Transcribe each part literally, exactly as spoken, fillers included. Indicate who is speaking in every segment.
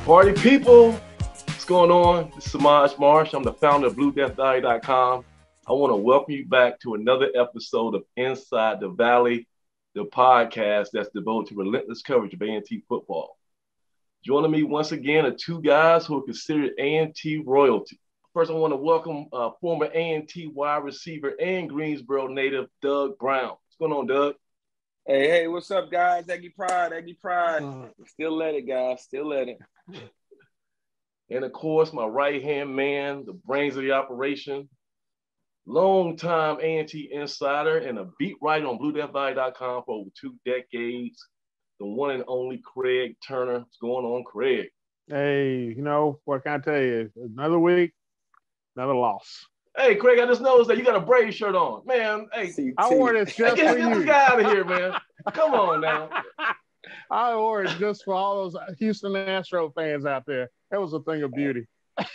Speaker 1: Party people, what's going on? This is Samaj Marsh. I'm the founder of Blue Death Valley dot com. I want to welcome you back to another episode of Inside the Valley, the podcast that's devoted to relentless coverage of A and T football. Joining me once again are two guys who are considered A and T royalty. First, I want to welcome uh, former A and T wide receiver and Greensboro native Doug Brown. What's going on, Doug?
Speaker 2: Hey, hey, what's up, guys? Aggie Pride, Aggie Pride. Still let it, guys. Still let it.
Speaker 1: And, of course, my right-hand man, the brains of the operation, long-time A and T insider and a beat writer on Blue Death Valley dot com for over two decades, the one and only Craig Turner. What's going on, Craig?
Speaker 3: Hey, you know, what can I tell you? Another week, another loss.
Speaker 1: Hey, Craig, I just noticed that you got a Braves shirt on. Man, hey.
Speaker 3: C T. I wore this just
Speaker 1: hey, get,
Speaker 3: for
Speaker 1: get
Speaker 3: you.
Speaker 1: this guy out of here, man. Come on now.
Speaker 3: I wore it just for all those Houston Astro fans out there. That was a thing of beauty.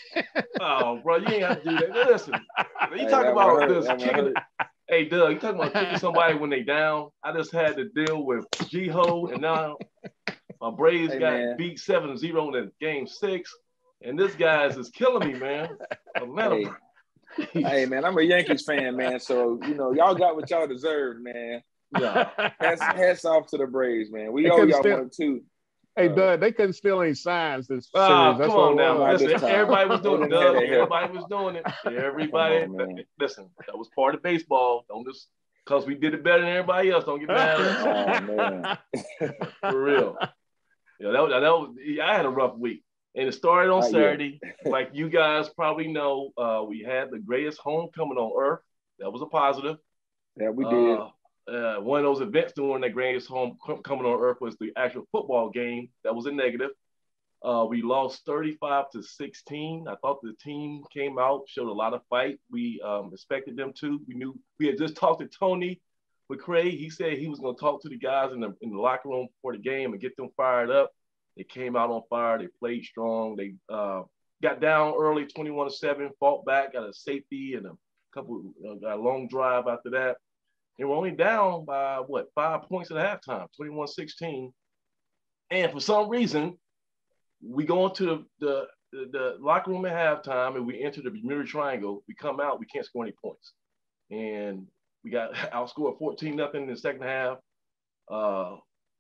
Speaker 1: Oh, bro, you ain't have to do that. Listen, you hey, talk about this kicking. Hey, Doug, you talking about kicking somebody when they down. I just had to deal with G-Ho, and now my Braves hey, got man. beat seven zero in game six, and this guy is just killing me, man.
Speaker 2: Hey. Hey, man, I'm a Yankees fan, man. So, you know, y'all got what y'all deserve, man. Yeah. Hats, hats off to the Braves, man. We they owe y'all steal, one, too.
Speaker 3: Hey, uh, Doug, they couldn't steal any signs this
Speaker 1: oh,
Speaker 3: series. That's
Speaker 1: come on now.
Speaker 3: Listen,
Speaker 1: everybody was doing it, Doug. Everybody was doing it. Everybody. On, listen, that was part of baseball. Don't just – because we did it better than everybody else. Don't get mad at us. Oh, man. For real. Yeah, that was, that was – I had a rough week. And it started on Not Saturday. Like you guys probably know, uh, we had the greatest homecoming on earth. That was a positive.
Speaker 2: Yeah, we did.
Speaker 1: Uh, uh, one of those events during that greatest homecoming on earth was the actual football game. That was a negative. Uh, we lost thirty-five to sixteen. I thought the team came out, showed a lot of fight. We um, expected them to. We knew we had just talked to Tony with Craig. He said he was going to talk to the guys in the in the locker room for the game and get them fired up. They came out on fire. They played strong. They uh, got down early, twenty-one to seven, fought back, got a safety and a couple, uh, got a long drive after that. They were only down by, what, five points at halftime, twenty-one sixteen. And for some reason, we go into the, the, the locker room at halftime and we enter the Bermuda Triangle. We come out, we can't score any points. And we got outscored fourteen nothing in the second half. Uh,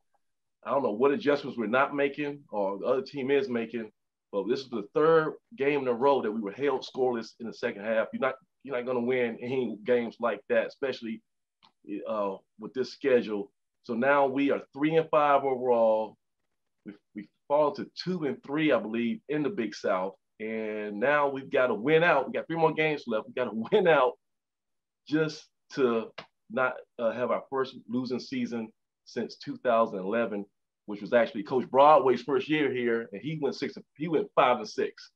Speaker 1: I don't know what adjustments we're not making or the other team is making, but this is the third game in a row that we were held scoreless in the second half. You're not you're not going to win any games like that, especially uh, with this schedule. So now we are three and five overall. We we fall to two and three, I believe, in the Big South, and now we've got to win out. We got three more games left. We got to win out just to not uh, have our first losing season since two thousand eleven, which was actually Coach Broadway's first year here, and he went six. He went five and six,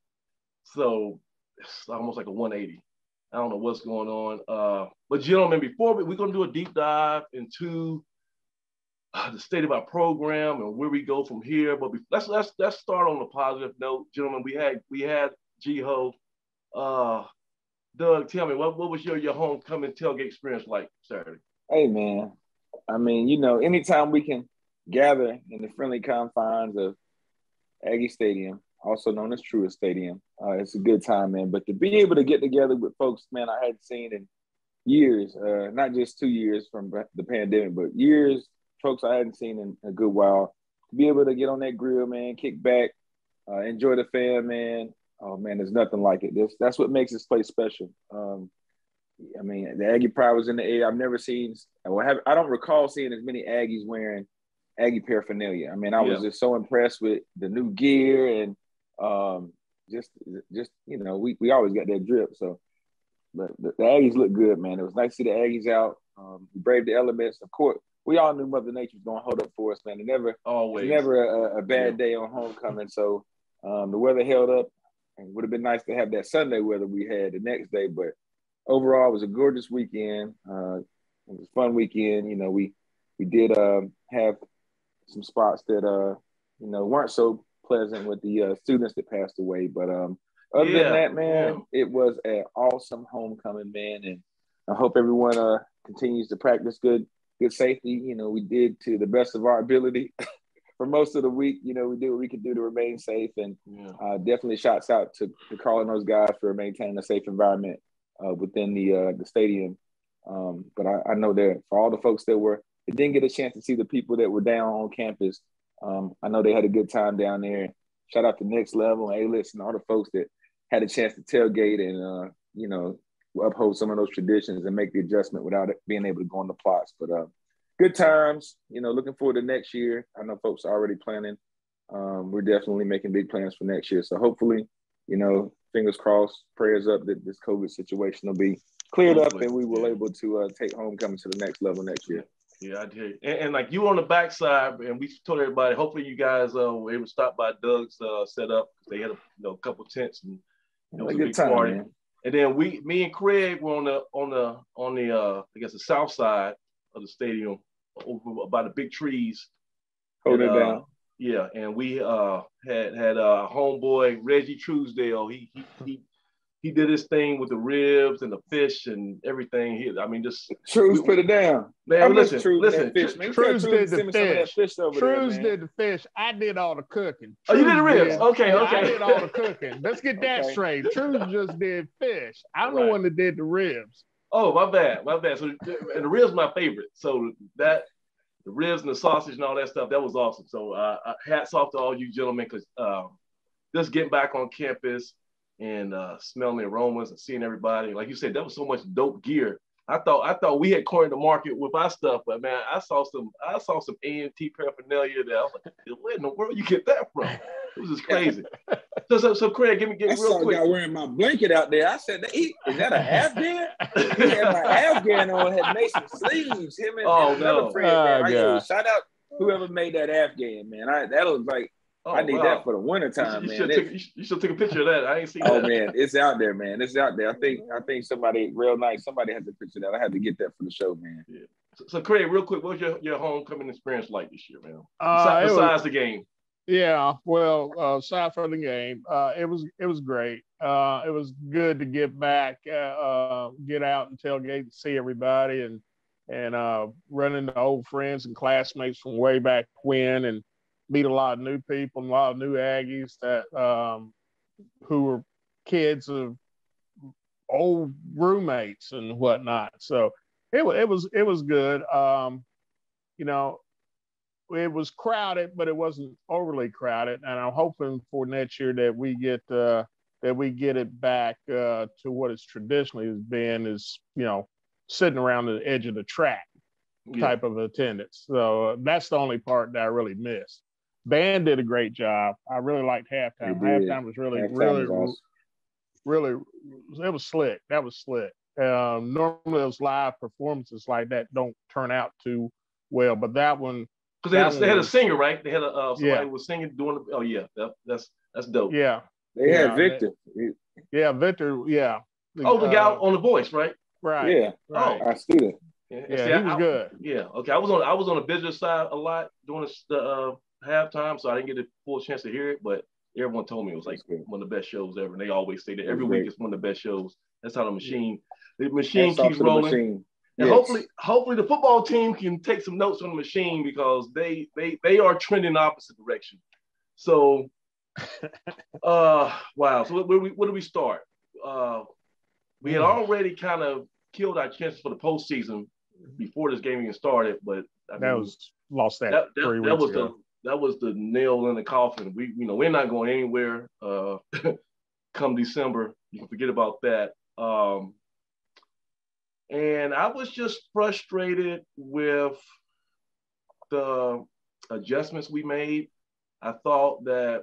Speaker 1: so it's almost like a one eighty. I don't know what's going on, uh, but gentlemen, before we, we're going to do a deep dive into uh, the state of our program and where we go from here. But we, let's let's let's start on a positive note, gentlemen. We had we had G-Ho. Uh, Doug, tell me what what was your your homecoming tailgate experience like Saturday?
Speaker 2: Hey man. I mean, you know, anytime we can gather in the friendly confines of Aggie Stadium, also known as Truist Stadium, uh, it's a good time, man. But to be able to get together with folks, man, I hadn't seen in years, uh, not just two years from the pandemic, but years, folks I hadn't seen in a good while. To be able to get on that grill, man, kick back, uh, enjoy the fan, man. Oh, man, there's nothing like it. This, that's what makes this place special. Um, I mean, the Aggie pride was in the air. I've never seen, well, have, I don't recall seeing as many Aggies wearing Aggie paraphernalia. I mean, I was yeah. just so impressed with the new gear and um, just, just you know, we, we always got that drip. So, but the, the Aggies look good, man. It was nice to see the Aggies out. Um, we braved the elements. Of course, we all knew Mother Nature was going to hold up for us, man. It never, always, never a, a bad yeah. day on homecoming. So um, the weather held up. And it would have been nice to have that Sunday weather we had the next day, but overall, it was a gorgeous weekend. Uh, it was a fun weekend. You know, we we did uh, have some spots that uh, you know weren't so pleasant with the uh, students that passed away. But um, other yeah, than that, man, yeah. it was an awesome homecoming, man. And I hope everyone uh, continues to practice good good safety. You know, we did to the best of our ability for most of the week, you know, we did what we could do to remain safe, and
Speaker 1: Yeah.
Speaker 2: uh, definitely shouts out to, to Carl and those guys for maintaining a safe environment uh, within the uh, the stadium. Um, but I, I know that for all the folks that were that didn't get a chance to see the people that were down on campus, um, I know they had a good time down there. Shout out to Next Level and A-List and all the folks that had a chance to tailgate and uh, you know, uphold some of those traditions and make the adjustment without it being able to go on the plots. But uh, good times, you know, looking forward to next year. I know folks are already planning. Um, we're definitely making big plans for next year. So hopefully, you know, fingers crossed, prayers up that this COVID situation will be cleared hopefully, up and we will yeah. able to uh, take homecoming to the next level next year.
Speaker 1: Yeah, I did. And, and like you on the backside, and we told everybody, hopefully you guys uh, were able to stop by Doug's uh, setup. They had a you know, couple tents and it was a, a big time, party. Man. And then we, me and Craig were on the on the on the uh, I guess the south side of the stadium, over by the big trees.
Speaker 2: Hold
Speaker 1: and,
Speaker 2: it
Speaker 1: uh,
Speaker 2: down.
Speaker 1: Yeah, and we uh, had had uh, homeboy Reggie Truesdale. He he he he did his thing with the ribs and the fish and everything. He, I mean, just
Speaker 2: Trues put it down.
Speaker 1: Man,
Speaker 2: I
Speaker 1: listen,
Speaker 2: Trues
Speaker 1: listen.
Speaker 2: Fish, man.
Speaker 3: Trues did the fish.
Speaker 2: fish over
Speaker 3: Trues
Speaker 2: there,
Speaker 3: did the fish. I did all the cooking.
Speaker 1: Oh,
Speaker 3: Trues
Speaker 1: you did the ribs?
Speaker 3: Did,
Speaker 1: okay,
Speaker 3: yeah,
Speaker 1: okay.
Speaker 3: I did all the cooking. Let's get that
Speaker 2: okay.
Speaker 3: straight. Trues just did fish. I'm
Speaker 1: right.
Speaker 3: the one that did the ribs.
Speaker 1: Oh, my bad, my bad. So, and the ribs my favorite. So that. The ribs and the sausage and all that stuff, that was awesome. So uh, hats off to all you gentlemen, because um, just getting back on campus and uh, smelling the aromas and seeing everybody. Like you said, that was so much dope gear. I thought I thought we had cornered the market with our stuff, but man, I saw some I saw some A M T paraphernalia that I was like, where in the world you get that from? It was just crazy. So, so, so Craig, give me, give me
Speaker 2: I
Speaker 1: real
Speaker 2: saw
Speaker 1: quick.
Speaker 2: a guy wearing my blanket out there. I said, "Is that an Afghan?" He had my Afghan on, had made some sleeves. Him and,
Speaker 1: oh,
Speaker 2: and another
Speaker 1: no.
Speaker 2: friend,
Speaker 3: oh,
Speaker 2: man. I, shout out whoever made that Afghan, man. I that was like, oh, I need wow. that for the wintertime,
Speaker 1: you
Speaker 2: man.
Speaker 1: Should took, you should take a picture of that. I ain't seen
Speaker 2: oh,
Speaker 1: that.
Speaker 2: Oh man, it's out there, man. It's out there. I think I think somebody real nice. Somebody has a picture of that. I had to get that for the show, man.
Speaker 1: Yeah. So, so Craig, real quick, what was your, your homecoming experience like this year, man?
Speaker 3: Uh,
Speaker 1: besides, besides
Speaker 3: was,
Speaker 1: the game.
Speaker 3: Yeah, well, uh, aside from the game, uh, it was it was great. Uh, it was good to get back, uh, uh, get out and tailgate and see everybody, and and uh, run into old friends and classmates from way back when, and meet a lot of new people and a lot of new Aggies that um, who were kids of old roommates and whatnot. So it it was it was good. Um, you know. It was crowded, but it wasn't overly crowded, and I'm hoping for next year that we get uh, that we get it back uh, to what it's traditionally has been, is you know sitting around the edge of the track
Speaker 1: yeah.
Speaker 3: type of attendance. So uh, that's the only part that I really missed. Band did a great job. I really liked halftime. Halftime was really, halftime really, was awesome. really, it was slick. That was slick. Um, normally those live performances like that don't turn out too well, but that one.
Speaker 1: Because they, had a, they had a singer, right? They had a uh, somebody yeah. who was singing, doing. The, oh yeah, that, that's that's dope.
Speaker 3: Yeah,
Speaker 2: they
Speaker 3: yeah,
Speaker 2: had Victor.
Speaker 3: They, yeah, Victor. Yeah.
Speaker 1: The, oh, the uh, guy on The Voice, right?
Speaker 3: Right.
Speaker 2: Yeah.
Speaker 3: Right.
Speaker 2: Oh, our student.
Speaker 3: Yeah, yeah See, he was
Speaker 1: I,
Speaker 3: good.
Speaker 1: Yeah. Okay. I was on I was on the business side a lot during the uh, halftime, so I didn't get a full chance to hear it. But everyone told me it was like one of the best shows ever, and they always say that every week it's one of the best shows. That's how the machine, the machine
Speaker 2: That's
Speaker 1: keeps rolling.
Speaker 2: Machine.
Speaker 1: And
Speaker 2: yes.
Speaker 1: hopefully, hopefully the football team can take some notes from the machine, because they they they are trending the opposite direction. So, uh, wow. So what, what, do we, what do we start? Uh, we had already kind of killed our chances for the postseason before this game even started, but I mean,
Speaker 3: that was lost that,
Speaker 1: that,
Speaker 3: three
Speaker 1: that,
Speaker 3: weeks
Speaker 1: that was
Speaker 3: ago.
Speaker 1: the that was the nail in the coffin. We you know we're not going anywhere. Uh, come December, you can forget about that. Um, And I was just frustrated with the adjustments we made. I thought that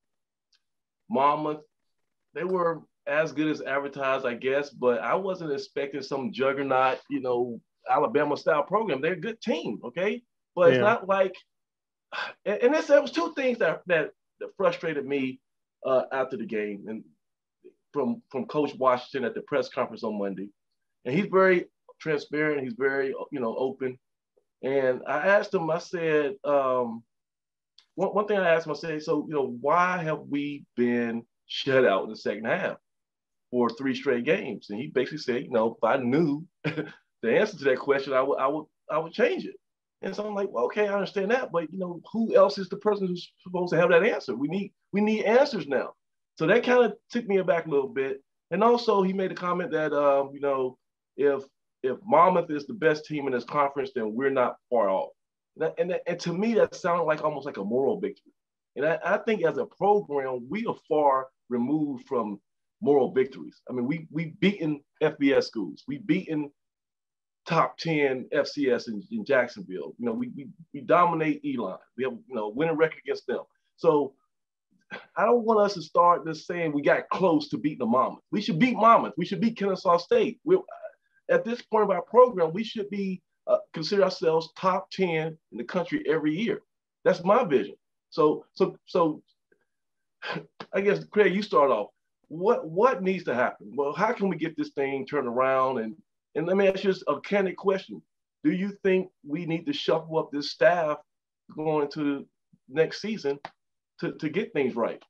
Speaker 1: Monmouth, they were as good as advertised, I guess, but I wasn't expecting some juggernaut, you know, Alabama-style program. They're a good team, okay? But yeah. It's not like – and this, there was two things that, that, that frustrated me uh, after the game, and from, from Coach Washington at the press conference on Monday. And he's very transparent. He's very, you know, open. And I asked him, I said, um, one, one thing I asked him, I said, so, you know, why have we been shut out in the second half for three straight games? And he basically said, you know, if I knew the answer to that question, I would, I would, I would change it. And so I'm like, well, okay, I understand that, but you know, who else is the person who's supposed to have that answer? We need we need answers now. So that kind of took me aback a little bit. And also, he made a comment that um, you know, if if Monmouth is the best team in this conference, then we're not far off. And, that, and, that, and to me, that sounded like almost like a moral victory. And I, I think as a program, we are far removed from moral victories. I mean, we we beaten F B S schools, we beaten top ten F C S in, in Jacksonville. You know, we, we we dominate Elon. We have, you know, winning record against them. So I don't want us to start just saying we got close to beating the Monmouth. We should beat Monmouth. We should beat Kennesaw State. We're, at this point of our program, we should be uh, consider ourselves top ten in the country every year. That's my vision. So so so I guess, Craig, you start off. What what needs to happen? Well, how can we get this thing turned around? And and let me ask you a candid question. Do you think we need to shuffle up this staff going into next season to, to get things right?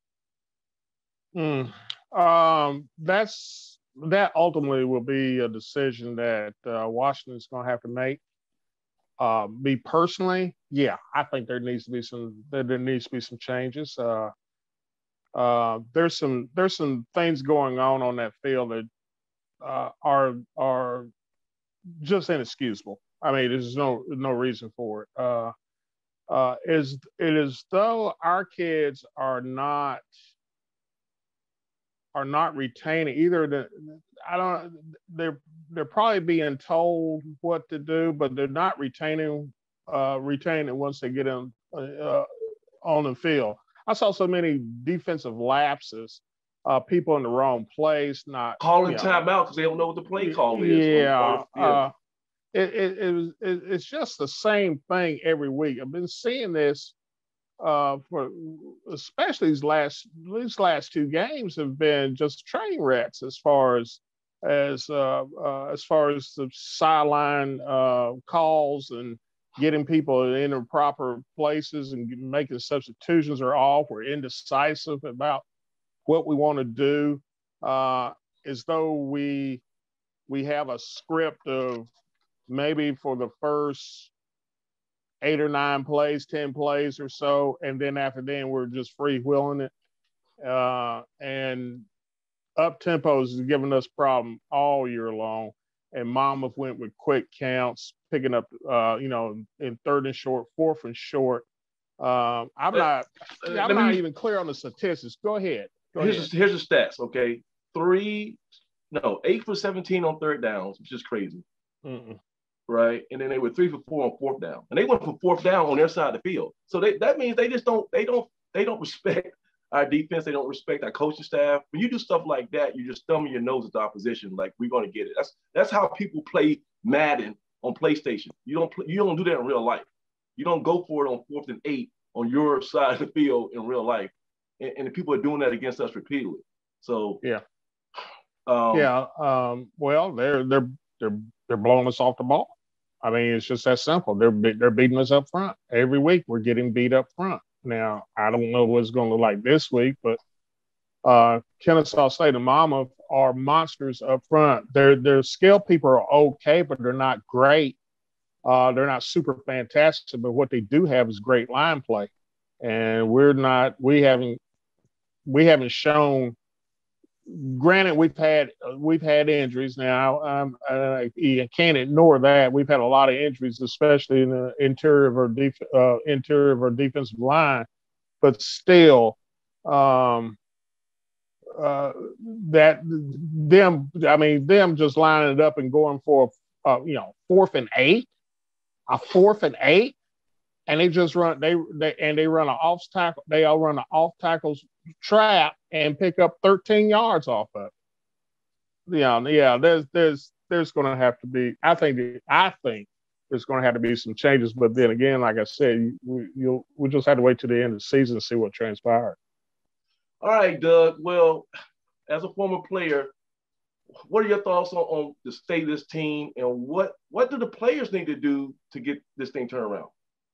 Speaker 3: Mm. Um, that's that ultimately will be a decision that uh, Washington's going to have to make. Uh, me personally, yeah, I think there needs to be some there needs to be some changes. Uh, uh, there's some there's some things going on on that field that uh, are are just inexcusable. I mean, there's no no reason for it. Uh, uh, is it is though our kids are not are not retaining either. The, I don't. They're they're probably being told what to do, but they're not retaining uh, retaining once they get in uh, on the field. I saw so many defensive lapses, uh, people in the wrong place, not
Speaker 1: calling
Speaker 3: you know,
Speaker 1: timeout because they don't know what the play call is.
Speaker 3: Yeah, yeah. Uh, it, it, it was. It, it's just the same thing every week. I've been seeing this uh, for especially these last these last two games have been just train wrecks as far as as uh, uh, as far as the sideline uh, calls and getting people in the proper places and making substitutions are off. We're indecisive about what we want to do, uh, as though we we have a script of maybe for the first eight or nine plays, ten plays or so, and then after then we're just free wheeling it. Uh, and up tempos is giving us problem all year long. And Monmouth went with quick counts, picking up, uh, you know, in third and short, fourth and short. Um, I'm not, uh, I'm not me, even clear on the statistics. Go ahead. Go
Speaker 1: here's
Speaker 3: ahead.
Speaker 1: The, here's the stats. Okay, three, no, eight for seventeen on third downs, which is crazy. Mm-mm. Right, and then they were three for four on fourth down, and they went for fourth down on their side of the field. So they, that means they just don't, they don't, they don't respect our defense. They don't respect our coaching staff. When you do stuff like that, you just thumbing your nose at the opposition, like we're going to get it. That's that's how people play Madden on PlayStation. You don't play, you don't do that in real life. You don't go for it on fourth and eight on your side of the field in real life, and, and the people are doing that against us repeatedly. So
Speaker 3: yeah,
Speaker 1: um,
Speaker 3: yeah. Um, well, they're they're they're they're blowing us off the ball. I mean, it's just that simple. They're they're beating us up front every week. We're getting beat up front. Now, I don't know what it's going to look like this week, but uh, Kennesaw State and Monmouth are monsters up front. Their their skill people are okay, but they're not great. Uh, they're not super fantastic, but what they do have is great line play, and we're not. We haven't we haven't shown. Granted, we've had we've had injuries now. Um, uh, you can't ignore that. We've had a lot of injuries, especially in the interior of our def- uh, interior of our defensive line. But still, um, uh, that them, I mean, them just lining it up and going for, uh, you know, fourth and eight, a fourth and eight, and they just run they, they and they run an off tackle. They all run an off tackles trap and pick up thirteen yards off of it. Yeah, yeah. There's there's there's going to have to be. I think I think there's going to have to be some changes. But then again, like I said, we you'll we just have to wait to the end of the season to see what transpires.
Speaker 1: All right, Doug. Well, as a former player, what are your thoughts on, on the state of this team, and what what do the players need to do to get this thing turned around?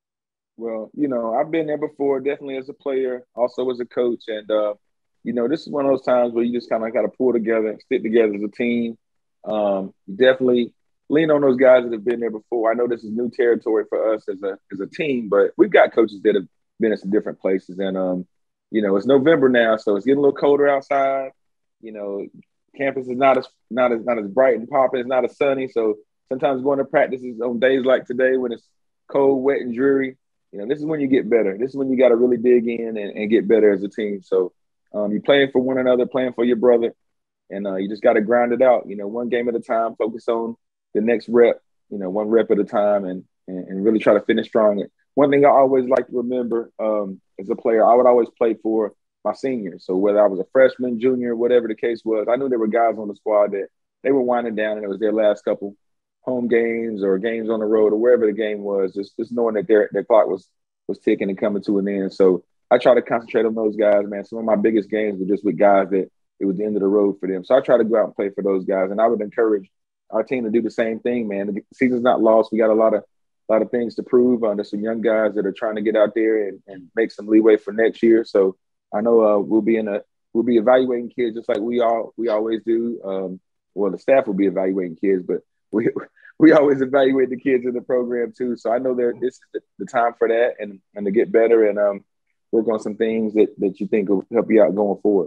Speaker 2: Well, you know, I've been there before, definitely as a player, also as a coach. And, uh, you know, this is one of those times where you just kind of got to pull together, stick together as a team. Um, definitely lean on those guys that have been there before. I know this is new territory for us as a as a team, but we've got coaches that have been in some different places. And um, you know, it's November now, so it's getting a little colder outside. You know, campus is not as not as not as bright and popping. It's not as sunny, so sometimes going to practices on days like today when it's cold, wet, and dreary. You know, this is when you get better. This is when you got to really dig in and, and get better as a team. So um, you're playing for one another, playing for your brother, and uh, you just got to grind it out. You know, one game at a time. Focus on the next rep. You know, one rep at a time, and and, and really try to finish strong. One thing I always like to remember um, as a player, I would always play for my seniors. So whether I was a freshman, junior, whatever the case was, I knew there were guys on the squad that they were winding down, and it was their last couple home games or games on the road or wherever the game was, just, just knowing that their their clock was was ticking and coming to an end. So I try to concentrate on those guys, man. Some of my biggest games were just with guys that it was the end of the road for them. So I try to go out and play for those guys. And I would encourage our team to do the same thing, man. The season's not lost. We got a lot of a lot of things to prove. Uh, there's some young guys that are trying to get out there and, and make some leeway for next year. So I know uh, we'll be in a we'll be evaluating kids just like we all we always do. Um, well, the staff will be evaluating kids, but we we always evaluate the kids in the program too. So I know that this is the, the time for that and, and to get better and um, work on some things that, that you think will help you out going forward.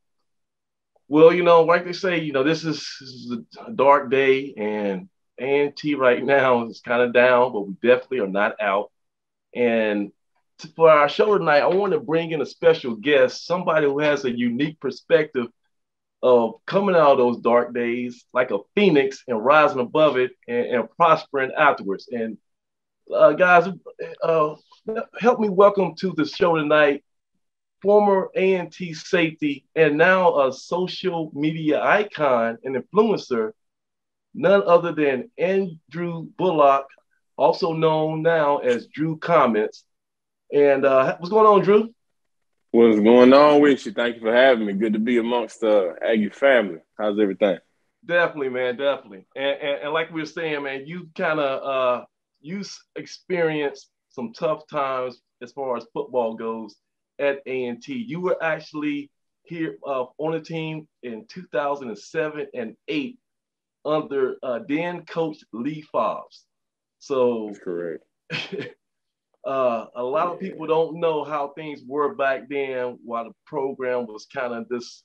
Speaker 1: Well, you know, like they say, you know, this is, this is a dark day, and A and T right now is kind of down, but we definitely are not out. And for our show tonight, I want to bring in a special guest, somebody who has a unique perspective of coming out of those dark days like a phoenix and rising above it and, and prospering afterwards. And uh, guys, uh, help me welcome to the show tonight, former A and T safety and now a social media icon and influencer, none other than Andrew Bullock, also known now as Drew Comments. And uh, what's going on, Drew?
Speaker 4: What's going on with you? Thank you for having me. Good to be amongst the uh, Aggie family. How's everything?
Speaker 1: Definitely, man, definitely. And, and, and like we were saying, man, you kind of uh, you experienced some tough times as far as football goes at A and T. You were actually here uh, on the team in two thousand seven and eight under uh, then coach Lee Fobbs. So
Speaker 4: that's correct.
Speaker 1: Uh, a lot of people don't know how things were back then while the program was kind of this,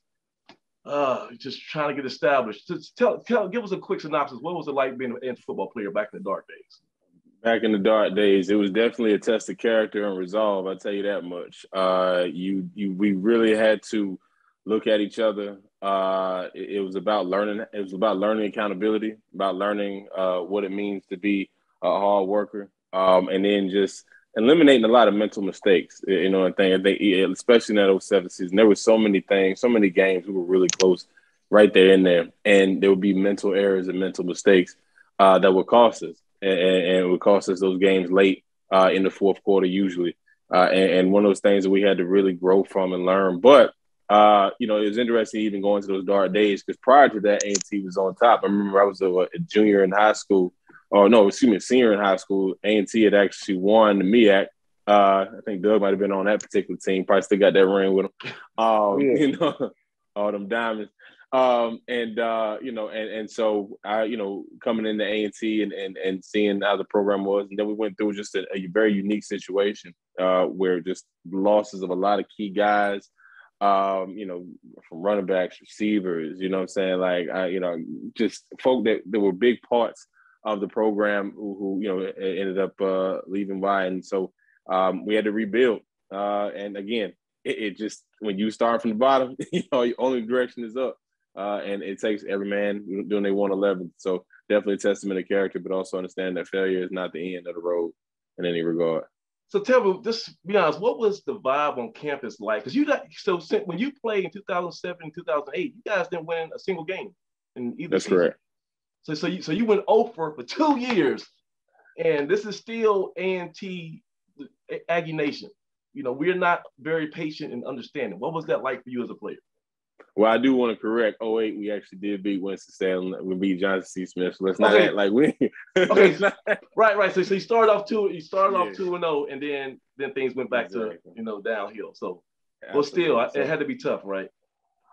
Speaker 1: uh, just trying to get established. Just tell, tell, give us a quick synopsis. What was it like being an football player back in the dark days?
Speaker 4: Back in the dark days, it was definitely a test of character and resolve. I'll tell you that much. Uh, you, you, we really had to look at each other. Uh, it, it was about learning. It was about learning accountability, about learning uh, what it means to be a hard worker, um, and then just eliminating a lot of mental mistakes, you know, and thing. I think, especially in that oh seven season, there were so many things, so many games we were really close right there in there. And there would be mental errors and mental mistakes uh, that would cost us. And, and it would cost us those games late uh, in the fourth quarter usually. Uh, and, and one of those things that we had to really grow from and learn. But, uh, you know, it was interesting even going to those dark days because prior to that, A and T was on top. I remember I was a, a junior in high school. Oh, no, excuse me, senior in high school. A and T had actually won the M E A C. Uh, I think Doug might have been on that particular team. Probably still got that ring with him. Um, yeah. You know, all them diamonds. Um, and, uh, you know, and, and so, I, you know, coming into A and T and, and, and seeing how the program was. And then we went through just a, a very unique situation uh, where just losses of a lot of key guys, um, you know, from running backs, receivers, you know what I'm saying? Like, I, you know, just folk that, that were big parts of the program who, who you know, ended up uh, leaving by. And so um, we had to rebuild. Uh, and again, it, it just, when you start from the bottom, you know, your only direction is up. Uh, and it takes every man doing their one eleven. So definitely a testament of character, but also understand that failure is not the end of the road in any regard.
Speaker 1: So tell me, just be honest, what was the vibe on campus like? Because you got, so when you played in two thousand seven, two thousand eight, you guys didn't win a single game in either
Speaker 4: That's
Speaker 1: season.
Speaker 4: correct.
Speaker 1: So, so you so you went over for two years, and this is still A and T Aggie Nation. You know, we're not very patient and understanding. What was that like for you as a player?
Speaker 4: Well, I do want to correct. oh eight, we actually did beat Winston-Salem. We beat Johnson C. Smith. So let's not
Speaker 1: okay.
Speaker 4: act like we.
Speaker 1: okay, not... right, right. So, so you started off two. You started
Speaker 4: yeah.
Speaker 1: off two and zero, and then then things went back exactly. to you know downhill. So,
Speaker 4: Absolutely.
Speaker 1: well, still, so, it had to be tough, right?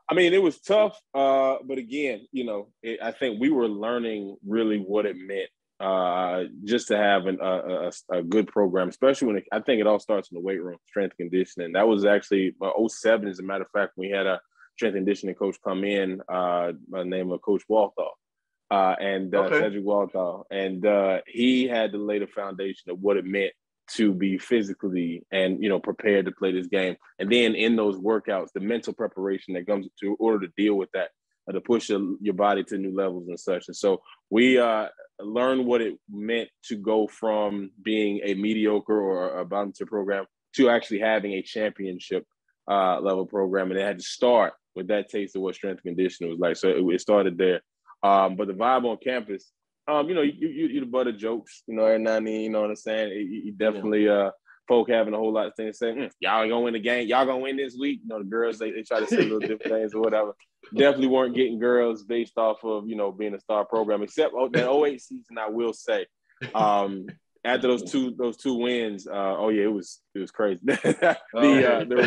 Speaker 4: I mean, it was tough, uh, but again, you know, it, I think we were learning really what it meant uh, just to have an, a, a, a good program, especially when it, I think it all starts in the weight room, strength and conditioning. That was actually uh, oh seven, as a matter of fact, we had a strength and conditioning coach come in uh, by the name of Coach Walthall, uh, and uh,
Speaker 1: okay.
Speaker 4: Cedric Walthall, and uh, he had to lay the foundation of what it meant to be physically and, you know, prepared to play this game. And then in those workouts, the mental preparation that comes to order to deal with that, uh, to push your, your body to new levels and such. And so we uh, learned what it meant to go from being a mediocre or a volunteer program to actually having a championship uh, level program. And it had to start with that taste of what strength and conditioning was like. So it, it started there. Um, but the vibe on campus, Um, you know, you, you, you're the butt of jokes, you know, every now and then, you know what I'm saying? You, you definitely, uh, folk having a whole lot of things to say, mm, y'all ain't gonna win the game, y'all gonna win this week. You know, the girls, they, they try to say little different things or whatever. Definitely weren't getting girls based off of, you know, being a star program, except oh, that oh eight season, I will say. Um, after those two those two wins, uh, oh yeah, it was it was crazy. the, uh, the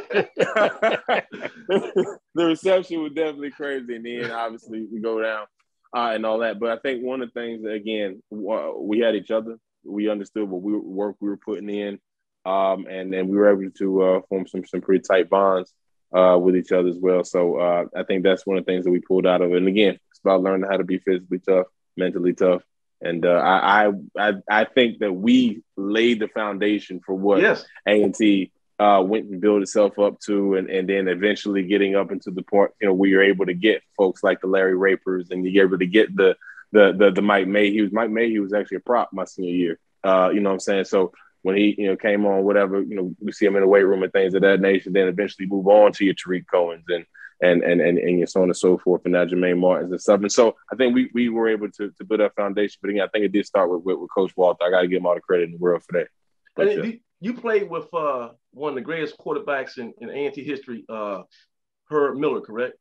Speaker 4: reception, the reception was definitely crazy, and then obviously we go down. Uh, and all that. But I think one of the things, again, we had each other. We understood what we work we were putting in. Um, and then we were able to uh, form some some pretty tight bonds uh, with each other as well. So uh, I think that's one of the things that we pulled out of it. And again, it's about learning how to be physically tough, mentally tough. And uh, I, I I think that we laid the foundation for what
Speaker 1: yes.
Speaker 4: A and T Uh, went and built itself up to, and, and then eventually getting up into the point, you know, where you're able to get folks like the Larry Rapers, and you're able to get the the the, the Mike Mayhew. Mike Mayhew was actually a prop my senior year. Uh, you know what I'm saying? So when he, you know, came on, whatever, you know, we see him in the weight room and things of that nature, then eventually move on to your Tariq Cohens and and and and, and your so on and so forth, and now Jermaine Martins and stuff. And so I think we we were able to to build that foundation. But again, I think it did start with with, with Coach Walter. I got to give him all the credit in the world for that. But,
Speaker 1: and yeah. You played with uh, one of the greatest quarterbacks in, in A and T history, uh, Herb Miller, correct?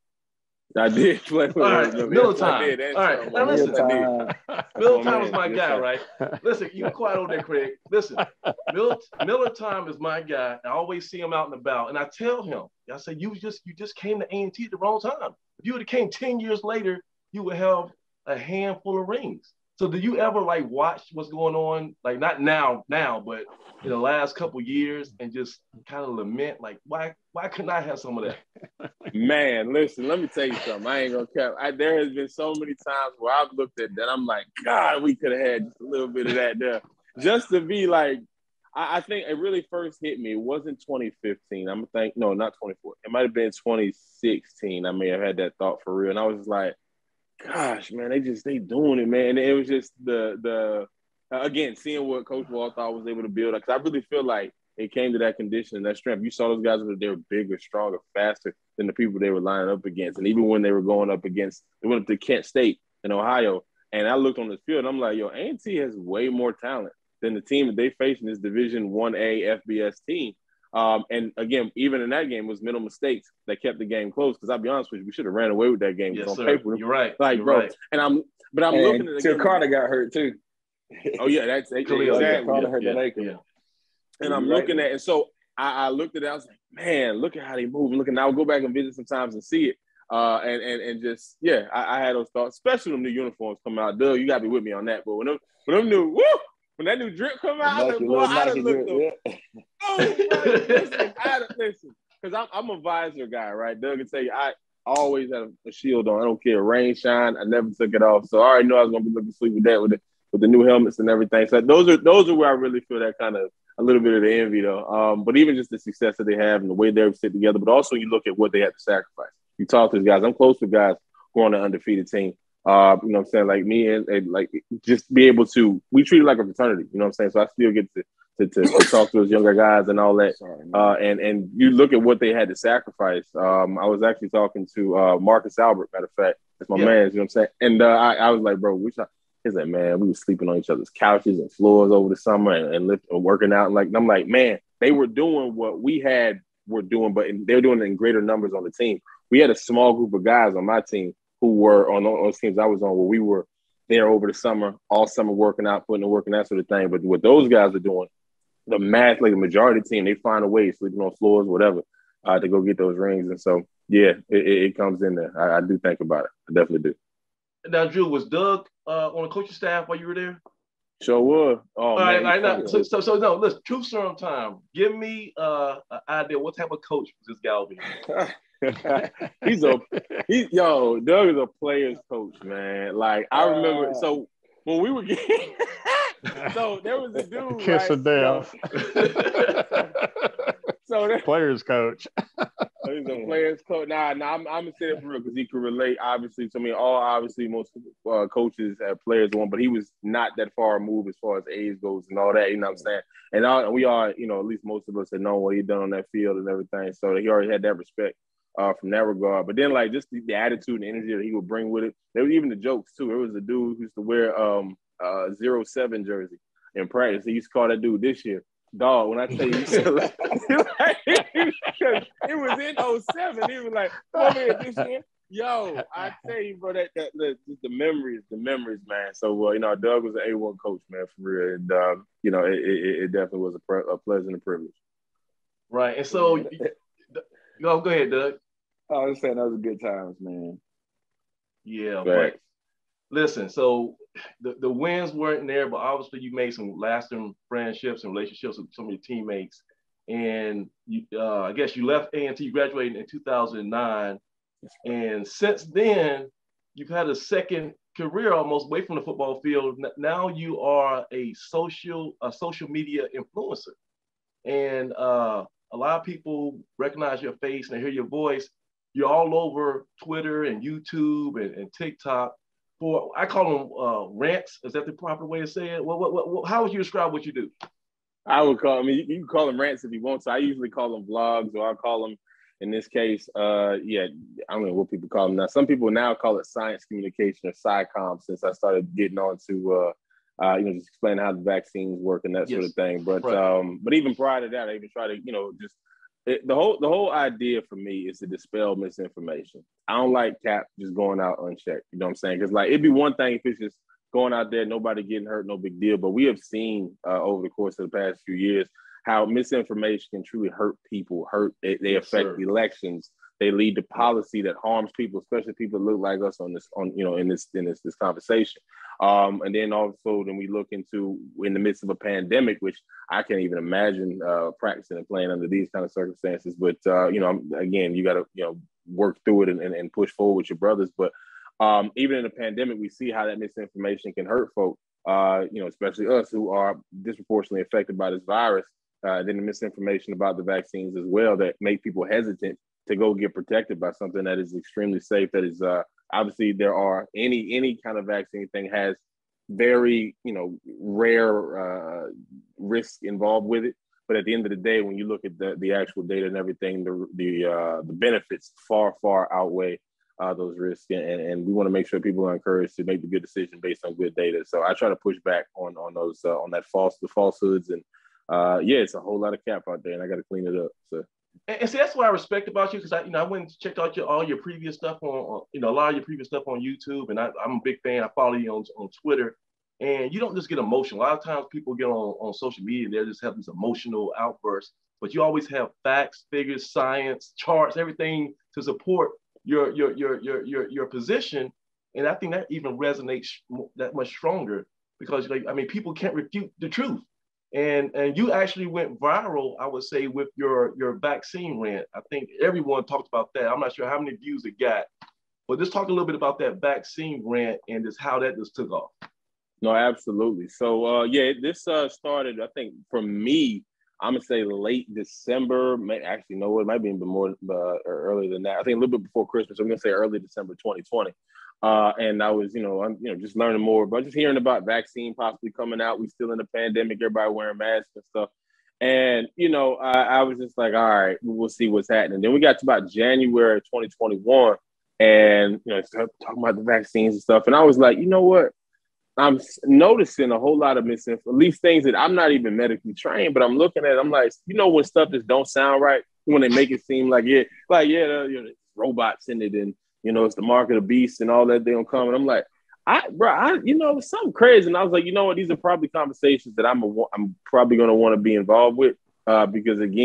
Speaker 4: I did play with
Speaker 1: All right,
Speaker 4: Miller.
Speaker 1: Miller
Speaker 4: Yes,
Speaker 1: time.
Speaker 4: I did.
Speaker 1: All right, now listen.
Speaker 2: Time.
Speaker 1: Miller time is my guy, right? Listen, you quiet over there, Craig. Listen, Miller, Miller time is my guy. I always see him out and about, and I tell him, I say, you just you just came to A and T at the wrong time. If you would have came ten years later, you would have a handful of rings. So do you ever like watch what's going on, like not now, now, but in the last couple of years, and just kind of lament, like, why why couldn't I have some of that?
Speaker 4: Man, listen, let me tell you something. I ain't gonna cap. I, there has been so many times where I've looked at that, I'm like, God, we could have had just a little bit of that there. Just to be like, I, I think it really first hit me. It wasn't twenty fifteen. I'm think no, not twenty-four. It might have been twenty sixteen. I may have had that thought for real, and I was just like, gosh, man, they just they doing it, man. And it was just the the uh, again seeing what Coach Walthall was able to build. Because I really feel like it came to that condition and that strength. You saw those guys that they were bigger, stronger, faster than the people they were lining up against. And even when they were going up against, they went up to Kent State in Ohio. And I looked on the field, and I'm like, yo, A and T has way more talent than the team that they faced in this Division one A F B S team. Um, and again, even in that game, it was middle mistakes that kept the game close. Because I'll be honest with you, we should have ran away with that game.
Speaker 1: Yes,
Speaker 4: on
Speaker 1: sir.
Speaker 4: Paper.
Speaker 1: You're right.
Speaker 4: Like,
Speaker 1: You're
Speaker 4: bro.
Speaker 1: Right.
Speaker 4: And I'm, but I'm
Speaker 2: and
Speaker 4: looking at it
Speaker 2: Till
Speaker 4: again.
Speaker 2: Carter got hurt too.
Speaker 4: Oh yeah, that's
Speaker 1: Khalil,
Speaker 4: exactly.
Speaker 1: yeah,
Speaker 2: Carter hurt
Speaker 1: yeah,
Speaker 2: the Lakers.
Speaker 1: yeah.
Speaker 4: And I'm
Speaker 2: You're
Speaker 4: looking
Speaker 2: right.
Speaker 4: at, and so I, I looked at it. I was like, man, look at how they move. Looking, I'll go back and visit sometimes and see it. Uh, and and and just yeah, I, I had those thoughts, especially when the new uniforms come out. Doug, you gotta be with me on that. But when them, when them new, woo, when that new drip come out, I was like, boy, I done looked up.
Speaker 2: Yeah.
Speaker 4: Oh, right, listen, I done, listen, because I'm I'm a visor guy, right? Doug can tell you, I always had a, a shield on. I don't care, rain, shine. I never took it off. So I already know I was gonna be looking sweet with that, with the with the new helmets and everything. So those are those are where I really feel that kind of a little bit of the envy, though. Um, but even just the success that they have and the way they're sit together, but also you look at what they had to sacrifice. You talk to these guys. I'm close to guys who are on an undefeated team. Uh, you know what I'm saying? Like me and, and like just be able to, we treat it like a fraternity. You know what I'm saying? So I still get to to, to, to talk to those younger guys and all that.
Speaker 2: Sorry,
Speaker 4: uh, and and you look at what they had to sacrifice. Um, I was actually talking to uh, Marcus Albert, matter of fact. That's my
Speaker 1: Yeah.
Speaker 4: man. You know what I'm saying? And uh, I, I was like, bro, we shot. He's like, man, we were sleeping on each other's couches and floors over the summer and, and, lift, and working out. And like, and I'm like, man, they were doing what we had were doing, but in, they're doing it in greater numbers on the team. We had a small group of guys on my team who were on those teams I was on where we were there over the summer, all summer working out, putting in work and that sort of thing. But what those guys are doing, the mass, like the majority of the team, they find a way, sleeping on floors, whatever, uh, to go get those rings. And so Yeah, it, it comes in there. I, I do think about it. I definitely do.
Speaker 1: Now, Drew, was Doug uh, on the coaching staff while you were there?
Speaker 4: Sure was. Oh,
Speaker 1: all
Speaker 4: man.
Speaker 1: right, all right. So, so, so, no, listen, truth serum time. Give me uh, an idea. What type of coach was this guy?
Speaker 4: he's a, he, yo, Doug is a player's coach, man. Like, I remember, so when we were getting, so there was a dude.
Speaker 3: Kiss of death.
Speaker 4: So that,
Speaker 3: players coach.
Speaker 4: So he's a players coach. Nah, nah, I'm, I'm gonna say it for real because he could relate. Obviously, to me, all obviously most uh, coaches have players on, but he was not that far removed as far as age goes and all that. You know what I'm saying? And all, we all, you know, at least most of us had known what he done on that field and everything. So he already had that respect uh, from that regard. But then, like, just the, the attitude and energy that he would bring with it. There was even the jokes too. There was a dude who used to wear um uh zero seven jersey in practice. He used to call that dude this year. Dog, when I tell you, like, it was in oh seven. He was like, come here this year. Yo, I tell you, bro, that, that the, the memories, the memories, man. So, uh, you know, Doug was an A one coach, man, for real. And, um, you know, it, it, it definitely was a, pre- a pleasant and privilege.
Speaker 1: Right. And so, go, go ahead, Doug.
Speaker 2: I was saying those were good times, man.
Speaker 1: Yeah, but listen, so the, the wins weren't there, but obviously you made some lasting friendships and relationships with some of your teammates. And you, uh, I guess you left A and T, you graduated in two thousand nine. And since then, you've had a second career almost away from the football field. Now you are a social, a social media influencer. And uh, a lot of people recognize your face and hear your voice. You're all over Twitter and YouTube and, and TikTok. For I call them uh, rants. Is that the proper way to say it? What, what, what, how would you describe what you do?
Speaker 4: I would call. I mean, you, you can call them rants if you want. So I usually call them vlogs, or I call them, in this case, uh, yeah, I don't know what people call them now. Some people now call it science communication or SciComm. Since I started getting on to, uh, uh, you know, just explain how the vaccines work and that yes. sort of thing. But right. um, but even prior to that, I even try to, you know, just. It, the whole the whole idea for me is to dispel misinformation. I don't like Cap just going out unchecked. You know what I'm saying? Because like it'd be one thing if it's just going out there, nobody getting hurt, no big deal. But we have seen uh, over the course of the past few years how misinformation can truly hurt people. Hurt they, they affect sure. elections. They lead to policy that harms people, especially people that look like us on this on you know in this in this this conversation. Um, and then also then we look into in the midst of a pandemic, which I can't even imagine uh, practicing and playing under these kind of circumstances. But uh, you know, again, you got to you know work through it and, and, and push forward with your brothers. But um, even in a pandemic, we see how that misinformation can hurt folk. Uh, you know, especially us who are disproportionately affected by this virus. Uh, then the misinformation about the vaccines as well that make people hesitant to go get protected by something that is extremely safe. That is uh, obviously there are any any kind of vaccine thing has very you know rare uh, risk involved with it. But at the end of the day, when you look at the the actual data and everything, the the uh, the benefits far far outweigh uh, those risks, and and we want to make sure people are encouraged to make the good decision based on good data. So I try to push back on on those uh, on that false the falsehoods and. Uh, yeah, it's a whole lot of cap out there, and I got to clean it up. So,
Speaker 1: and, and see, that's what I respect about you because I, you know, I went and checked out your all your previous stuff on, on you know, a lot of your previous stuff on YouTube, and I, I'm a big fan. I follow you on on Twitter, and you don't just get emotional. A lot of times, people get on on social media, they just have these emotional outbursts, but you always have facts, figures, science, charts, everything to support your your your your your your position, and I think that even resonates that much stronger because, like, I mean, people can't refute the truth. And and you actually went viral, I would say, with your, your vaccine rant. I think everyone talked about that. I'm not sure how many views it got, but just talk a little bit about that vaccine rant and just how that just took off.
Speaker 4: No, absolutely. So, uh, yeah, this uh, started, I think, for me, I'm going to say late December. May, actually, no, it might be even more uh, earlier than that. I think a little bit before Christmas. I'm going to say early December twenty twenty. Uh, and I was, you know, I'm, you know, just learning more, but just hearing about vaccine possibly coming out. We still in the pandemic, everybody wearing masks and stuff. And, you know, I, I was just like, all right, we'll see what's happening. Then we got to about January twenty twenty-one and, you know, started talking about the vaccines and stuff. And I was like, you know what? I'm noticing a whole lot of misinformation, at least things that I'm not even medically trained, but I'm looking at it, I'm like, you know, when stuff just don't sound right, when they make it seem like, yeah, like, yeah, you know, robots in it and, you know, it's the mark of the beast and all that they don't come. And I'm like, I, bro, I, you know, it's something crazy. And I was like, you know what? These are probably conversations that I'm, a, I'm probably going to want to be involved with uh, because again,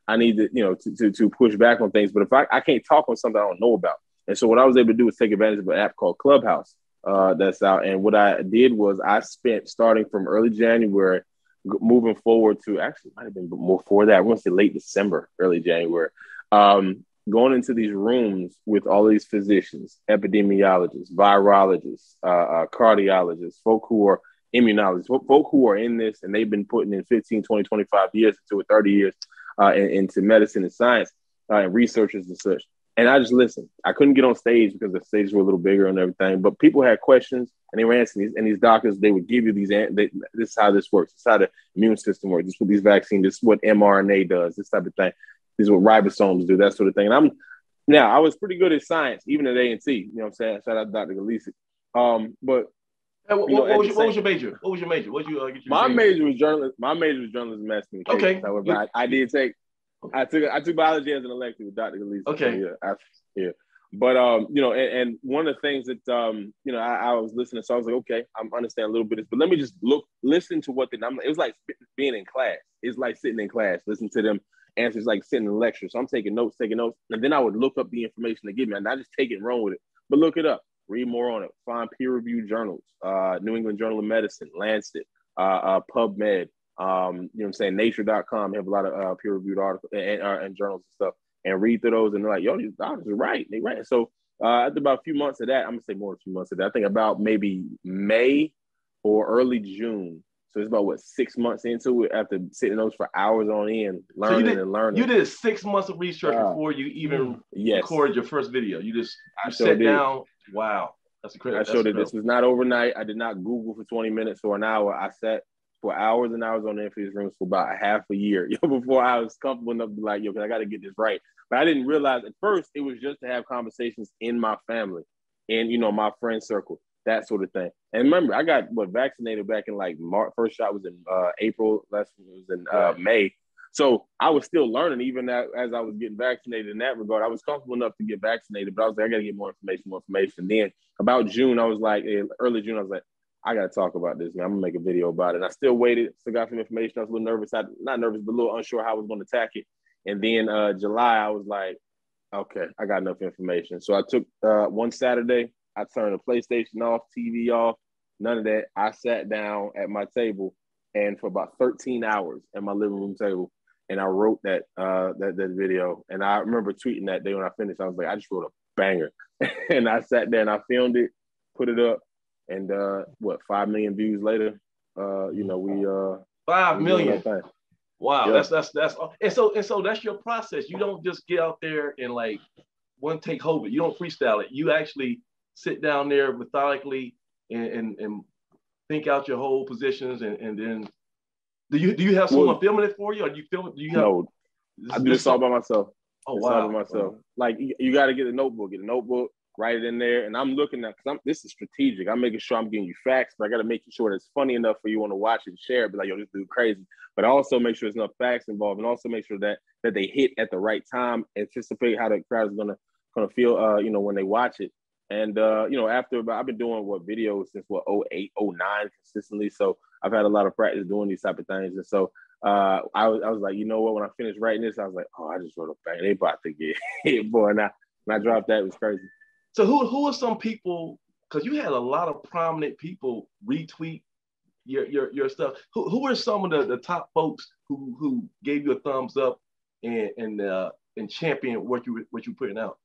Speaker 4: I need to, you know, to, to, to push back on things. But if I, I can't talk on something I don't know about. And so what I was able to do was take advantage of an app called Clubhouse uh, that's out. And what I did was I spent starting from early January, moving forward to actually might have been more for that. I want to say late December, early January, um, going into these rooms with all these physicians, epidemiologists, virologists, uh, uh, cardiologists, folk who are immunologists, folk who are in this and they've been putting in fifteen, twenty, twenty-five years into it, thirty years uh, in, into medicine and science uh, and researchers and such. And I just listened. I couldn't get on stage because the stages were a little bigger and everything, but people had questions and they were answering these. And these doctors, they would give you these, they, this is how this works. This is how the immune system works. This is what these vaccines, this is what mRNA does, this type of thing. This is what ribosomes do, that sort of thing. And I'm, now I was pretty good at science, even at A and T, you know what I'm saying? Shout out to Doctor Galisi. Um, but
Speaker 1: Hey, what,
Speaker 4: you know,
Speaker 1: what, was your,
Speaker 4: same,
Speaker 1: what was your major? What was your major? What did you uh, get your
Speaker 4: my
Speaker 1: major?
Speaker 4: major was journalism. My major was journalism and mass communication.
Speaker 1: Okay.
Speaker 4: However, I, I did take, I took, I took biology as an elective with Doctor Galisi.
Speaker 1: Okay.
Speaker 4: So yeah, I, yeah. But, um, you know, and, and one of the things that, um, you know, I, I was listening, so I was like, okay, I'm understanding a little bit of this, but let me just look, listen to what the, I'm, it was like being in class. It's like sitting in class, listen to them answers, like sitting in lecture. So I'm taking notes, taking notes, and then I would look up the information they give me, and I just take it and run with it. But look it up, read more on it, find peer-reviewed journals, uh, New England Journal of Medicine, Lancet, uh, uh, PubMed, um, you know what I'm saying, Nature dot com, they have a lot of uh, peer-reviewed articles and, uh, and journals and stuff. And read through those, and they're like, yo, these doctors are right. They right. So uh, after about a few months of that, I'm gonna say more than a few months of that. I think about maybe May or early June. So it's about what six months into it after sitting those for hours on end, learning
Speaker 1: so did,
Speaker 4: and learning.
Speaker 1: You did six months of research
Speaker 4: uh,
Speaker 1: before you even
Speaker 4: yes.
Speaker 1: recorded your first video. You just you
Speaker 4: sure
Speaker 1: sat
Speaker 4: did.
Speaker 1: down. Wow, that's incredible.
Speaker 4: I showed that this was not overnight. I did not Google for twenty minutes or an hour. I sat for hours and hours on the Infamous Rooms for about a half a year, yo, before I was comfortable enough to be like, yo, I got to get this right. But I didn't realize at first it was just to have conversations in my family and, you know, my friend circle, that sort of thing. And remember, I got what vaccinated back in like March. First shot was in uh, April. Last one was in uh, May. So I was still learning, even as, as I was getting vaccinated in that regard. I was comfortable enough to get vaccinated, but I was like, I got to get more information, more information. Then about June, I was like, early June, I was like, I got to talk about this, man. I'm going to make a video about it. And I still waited, still got some information. I was a little nervous. I, not nervous, but a little unsure how I was going to attack it. And then uh, July, I was like, okay, I got enough information. So I took uh, one Saturday, I turned the PlayStation off, T V off, none of that. I sat down at my table and for about thirteen hours at my living room table, and I wrote that uh, that, that video. And I remember tweeting that day when I finished, I was like, I just wrote a banger. And I sat there and I filmed it, put it up, and uh, what, five million views later, uh, you know, we uh,
Speaker 1: five million. Wow,
Speaker 4: yeah.
Speaker 1: that's that's that's and so and so that's your process. You don't just get out there and like one take hold of it. You don't freestyle it. You actually sit down there methodically and and, and think out your whole positions, and, and then do you do you have someone well, filming it for you, or do you film it? Do you have?
Speaker 4: No, this, I do this, this all by myself.
Speaker 1: Oh
Speaker 4: this
Speaker 1: wow,
Speaker 4: all by myself. Wow. Like you, you got to get a notebook, get a notebook. Write it in there, and I'm looking at because I'm this is strategic. I'm making sure I'm getting you facts, but I got to make sure that it's funny enough for you want to watch it and share it. Be like, yo, this dude crazy. But I also make sure there's enough facts involved, and also make sure that that they hit at the right time. Anticipate how the crowd is gonna gonna feel, uh, you know, when they watch it. And uh, you know, after about, I've been doing what videos since what oh eight, oh nine consistently. So I've had a lot of practice doing these type of things, and so uh, I was I was like, you know what? When I finished writing this, I was like, oh, I just wrote a bang. They about to get hit, boy. And I when I dropped that, it was crazy.
Speaker 1: So who who are some people, because you had a lot of prominent people retweet your your, your stuff. Who who are some of the, the top folks who who gave you a thumbs up and and uh, and champion what you what you putting out?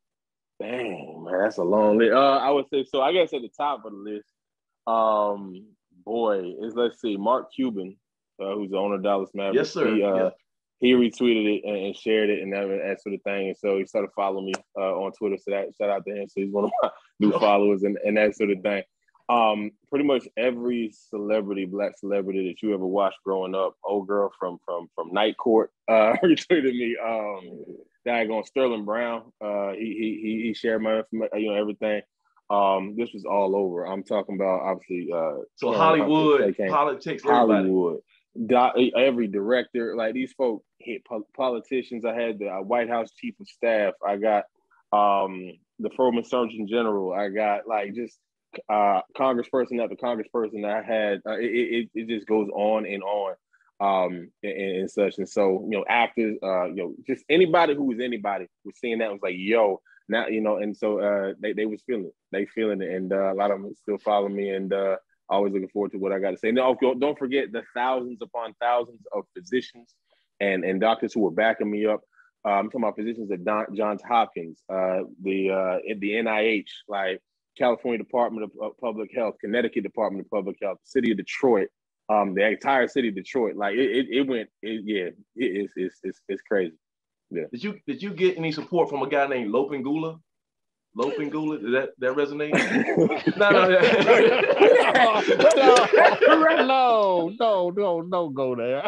Speaker 4: Dang, man, that's a long list. Uh, I would say so. I guess at the top of the list, um, boy, is let's see, Mark Cuban, uh, who's the owner of Dallas Mavericks.
Speaker 1: Yes, sir.
Speaker 4: He, uh,
Speaker 1: yeah.
Speaker 4: He retweeted it and, and shared it and that, that sort of thing. And so he started following me uh, on Twitter. So that shout out to him. So he's one of my new followers and, and that sort of thing. Um, pretty much every celebrity, black celebrity that you ever watched growing up, old girl from from from Night Court uh, retweeted me. Um, daggone Sterling Brown. Uh, he he he shared my information, you know, everything. Um, this was all over. I'm talking about obviously. Uh,
Speaker 1: so
Speaker 4: Karen
Speaker 1: Hollywood,
Speaker 4: Hunter,
Speaker 1: politics, everybody.
Speaker 4: Hollywood. Every director, like these folk hit politicians. I had the White House chief of staff. I got um, the former Surgeon General. I got like just uh, congressperson after congressperson. I had uh, it, it. It just goes on and on. um, and, and such. And so, you know, actors, uh, you know, just anybody who was anybody was seeing that was like, yo, now, you know, and so uh, they, they was feeling it. They feeling it. And uh, a lot of them still follow me, and uh, always looking forward to what I got to say. Now, don't forget the thousands upon thousands of physicians and, and doctors who were backing me up. Uh, I'm talking about physicians at Don, Johns Hopkins, uh, the uh, the N I H, like California Department of, of Public Health, Connecticut Department of Public Health, the city of Detroit, um, the entire city of Detroit. Like it, it, it went, it, yeah, it, it's, it's it's it's crazy. Yeah.
Speaker 1: Did you did you get any support from a guy named Lopingula? Lopingula, did that that resonate? no, no,
Speaker 3: no, no, no, no, go there.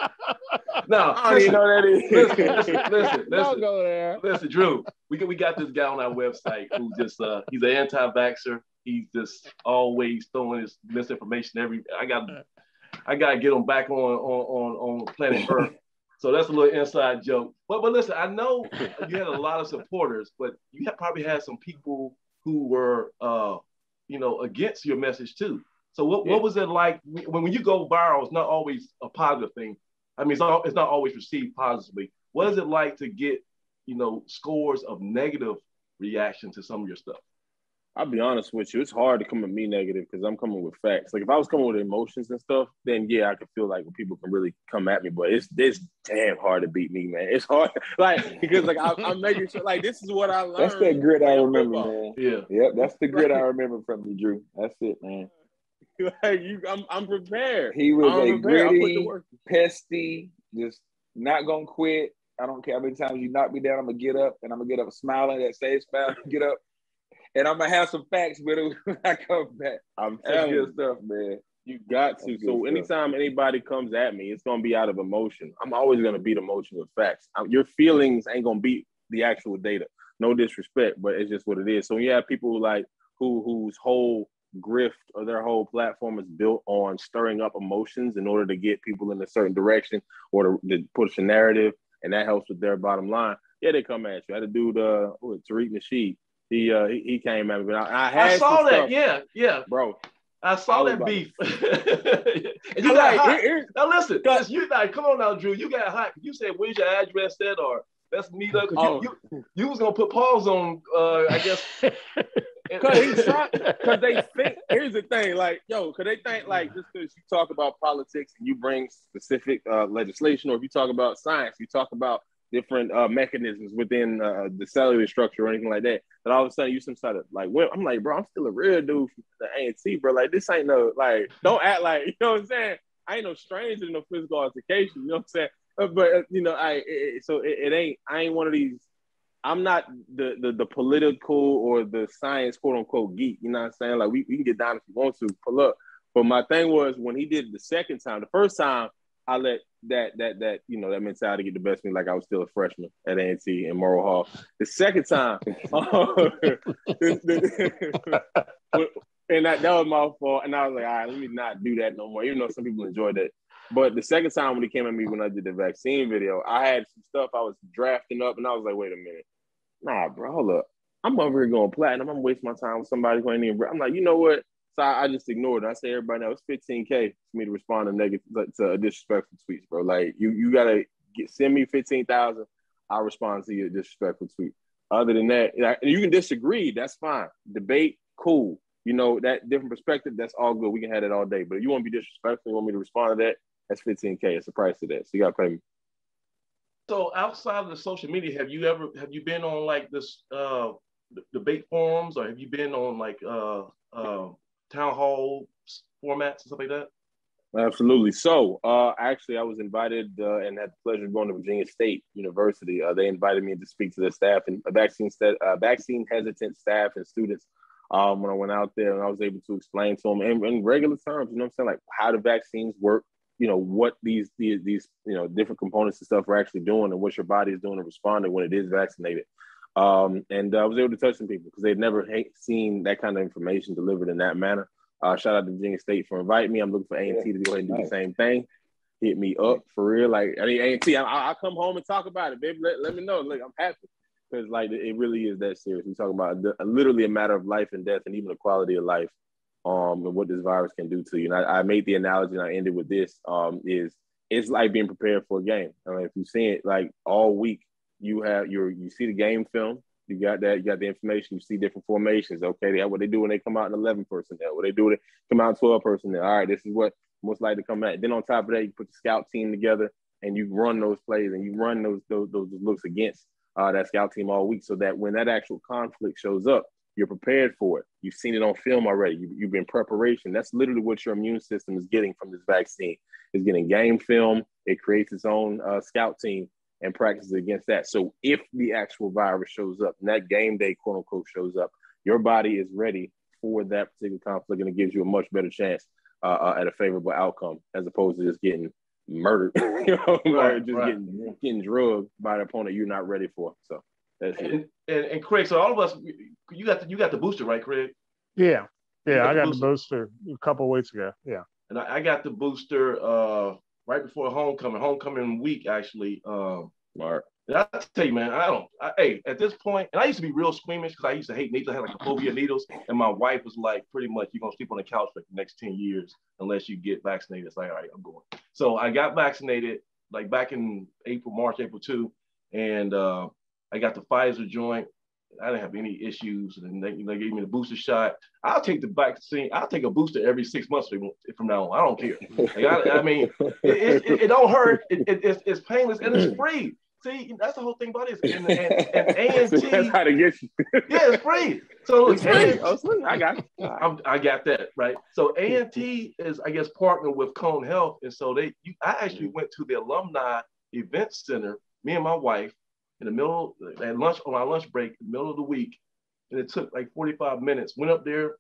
Speaker 1: No,
Speaker 4: I don't even know that is.
Speaker 1: Listen, listen, listen, listen.
Speaker 3: Don't go there.
Speaker 1: Listen, Drew, we got, we got this guy on our website who just, uh, he's an anti-vaxxer. He's just always throwing his misinformation every, I got I got to get him back on, on, on, on planet Earth. So that's a little inside joke. But, but listen, I know you had a lot of supporters, but you have probably had some people who were, uh, you know, against your message too. So what, yeah. what was it like when, when you go viral? It's not always a positive thing. I mean, it's, all, it's not always received positively. What is it like to get, you know, scores of negative reaction to some of your stuff?
Speaker 4: I'll be honest with you. It's hard to come at me negative because I'm coming with facts. Like if I was coming with emotions and stuff, then yeah, I could feel like people can really come at me. But it's it's damn hard to beat me, man. It's hard, like because like I, I'm making sure like this is what I learned.
Speaker 2: That's that grit I remember, man.
Speaker 1: Yeah,
Speaker 2: yep. That's the grit I remember from you, Drew. That's it, man.
Speaker 4: Like you, I'm I'm prepared.
Speaker 2: He was
Speaker 4: I'm
Speaker 2: a gritty,
Speaker 4: work.
Speaker 2: pesty, just not gonna quit. I don't care how many times you knock me down. I'm gonna get up and I'm gonna get up smiling. That same smile, get up. And I'm gonna have some facts with it when I come back.
Speaker 4: I'm
Speaker 2: That's
Speaker 4: telling
Speaker 2: good
Speaker 4: you,
Speaker 2: stuff, man.
Speaker 4: You got to. So anytime anybody comes at me, it's gonna be out of emotion. I'm always gonna beat emotion with facts. Your feelings ain't gonna beat the actual data. No disrespect, but it's just what it is. So when you have people like who whose whole grift or their whole platform is built on stirring up emotions in order to get people in a certain direction or to, to push a narrative, and that helps with their bottom line. Yeah, they come at you. I had a dude, uh, oh, Tariq Nasheed. He uh he, he came at me, but I, I had
Speaker 1: I saw that,
Speaker 4: stuff.
Speaker 1: yeah, yeah,
Speaker 4: bro.
Speaker 1: I saw
Speaker 4: I
Speaker 1: that beef.
Speaker 4: To...
Speaker 1: and you got
Speaker 4: like,
Speaker 1: hot.
Speaker 4: Here,
Speaker 1: now listen, listen, you like, come on now, Drew. You got hot. You said, "Where's your address at?" Or let's meet up.
Speaker 4: Oh.
Speaker 1: You, you you was gonna put pause on. Uh, I guess.
Speaker 4: Cause he tried. Cause they think. Here's the thing, like, yo, cause they think like just because you talk about politics and you bring specific uh, legislation, or if you talk about science, you talk about different uh, mechanisms within uh, the cellular structure or anything like that, that all of a sudden you some sort of like, well, I'm like, bro, I'm still a real dude from the A N T, bro. Like, this ain't no, like, don't act like, you know what I'm saying? I ain't no stranger to no physical altercation, you know what I'm saying? Uh, but, uh, you know, I, it, it, so it, it ain't, I ain't one of these, I'm not the, the the political or the science, quote unquote, geek, you know what I'm saying? Like, we, we can get down if you want to, pull up. But my thing was when he did it the second time, the first time, I let that that that you know that mentality get the best of me, like I was still a freshman at A N T in Morrow Hall. The second time, uh, and that, that was my fault. And I was like, all right, let me not do that no more. Even though some people enjoyed that. But the second time when he came at me when I did the vaccine video, I had some stuff I was drafting up, and I was like, wait a minute, nah, bro, hold up. I'm over here going platinum. I'm wasting my time with somebody who ain't even. I'm like, you know what? So I, I just ignored it. I say everybody knows it's fifteen K for me to respond to negative to disrespectful tweets, bro. Like you, you gotta get, send me fifteen thousand. I'll respond to your disrespectful tweet. Other than that, you can disagree. That's fine. Debate, cool. You know that different perspective. That's all good. We can have it all day. But if you want to be disrespectful, you want me to respond to that, that's fifteen K. It's the price of that. So you gotta pay me.
Speaker 1: So outside of the social media, have you ever have you been on like this uh, debate forums, or have you been on like uh, uh, town hall formats and stuff like that?
Speaker 4: Absolutely. So, uh, actually, I was invited uh, and had the pleasure of going to Virginia State University. Uh, they invited me to speak to their staff and uh, vaccine st- uh, vaccine hesitant staff and students. Um, when I went out there, and I was able to explain to them in, in regular terms, you know what I'm saying, like how the vaccines work, you know, what these, these these you know different components and stuff are actually doing, and what your body is doing and responding when it is vaccinated. Um, and uh, I was able to touch some people because they'd never ha- seen that kind of information delivered in that manner. Uh, shout out to Virginia State for inviting me. I'm looking for A N T to go ahead and do the same thing. Hit me up for real. Like, I mean, A N T, I, I'll come home and talk about it, baby. Let, let me know. Look, I'm happy because, like, it really is that serious. We talk about a, literally a matter of life and death and even the quality of life um, and what this virus can do to you. And I, I made the analogy and I ended with this um, is it's like being prepared for a game. I mean, if you see it like all week, you have your you see the game film. You got that. You got the information. You see different formations. Okay, they, what they do when they come out in eleven personnel. What they do when they come out in twelve personnel. All right, this is what most likely to come out. Then on top of that, you put the scout team together and you run those plays and you run those those, those looks against uh, that scout team all week, so that when that actual conflict shows up, you're prepared for it. You've seen it on film already. You, you've been preparation. That's literally what your immune system is getting from this vaccine. It's getting game film. It creates its own uh, scout team and practices against that. So if the actual virus shows up and that game day, quote unquote, shows up, your body is ready for that particular conflict, and it gives you a much better chance uh, uh, at a favorable outcome as opposed to just getting murdered, you know,
Speaker 1: right,
Speaker 4: or just
Speaker 1: right.
Speaker 4: getting getting drugged by an opponent you're not ready for. So that's
Speaker 1: and,
Speaker 4: it.
Speaker 1: And, and Craig, so all of us, you got the, you got the booster, right, Craig?
Speaker 3: Yeah, yeah,
Speaker 1: got
Speaker 3: I
Speaker 1: the
Speaker 3: got
Speaker 1: booster.
Speaker 3: the booster a couple of weeks ago. Yeah,
Speaker 1: and I, I got the booster uh, right before homecoming, homecoming week actually. Um,
Speaker 4: Mark.
Speaker 1: And I tell you, man, I don't. I, hey, at this point, and I used to be real squeamish because I used to hate needles. I had like a phobia of needles, and my wife was like, pretty much, you're gonna sleep on the couch for the next ten years unless you get vaccinated. It's like, all right, I'm going. So I got vaccinated like back in April, March, April two, and uh, I got the Pfizer joint. I didn't have any issues, and they, they gave me the booster shot. I'll take the vaccine. I'll take a booster every six months from now on. I don't care. Like, I, I mean, it, it, it don't hurt. It, it, it's, it's painless and it's free. See, that's the whole thing about it. And, and, and A and T,
Speaker 4: that's how to get you.
Speaker 1: Yeah, it's free. So look,
Speaker 4: it's free. Oh, it's free. I got it.
Speaker 1: I'm, I got that, right? So A and T is, I guess, partnered with Cone Health. And so they, you, I actually went to the alumni event center, me and my wife, in the middle, at lunch, on our lunch break, in the middle of the week. And it took like forty-five minutes. Went up there,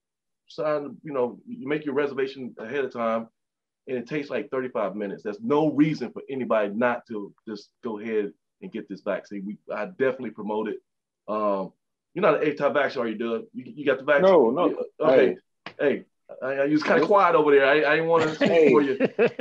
Speaker 1: signed, you know, you make your reservation ahead of time. And it takes like thirty-five minutes. There's no reason for anybody not to just go ahead and get this vaccine. We, I definitely promote it. Um, you're not an A-type vaccine, are you, Doug? You, you got the vaccine?
Speaker 2: No, no.
Speaker 1: Okay. Hey, hey I, I, you was kind of quiet over there. I, I didn't want to speak hey. for you.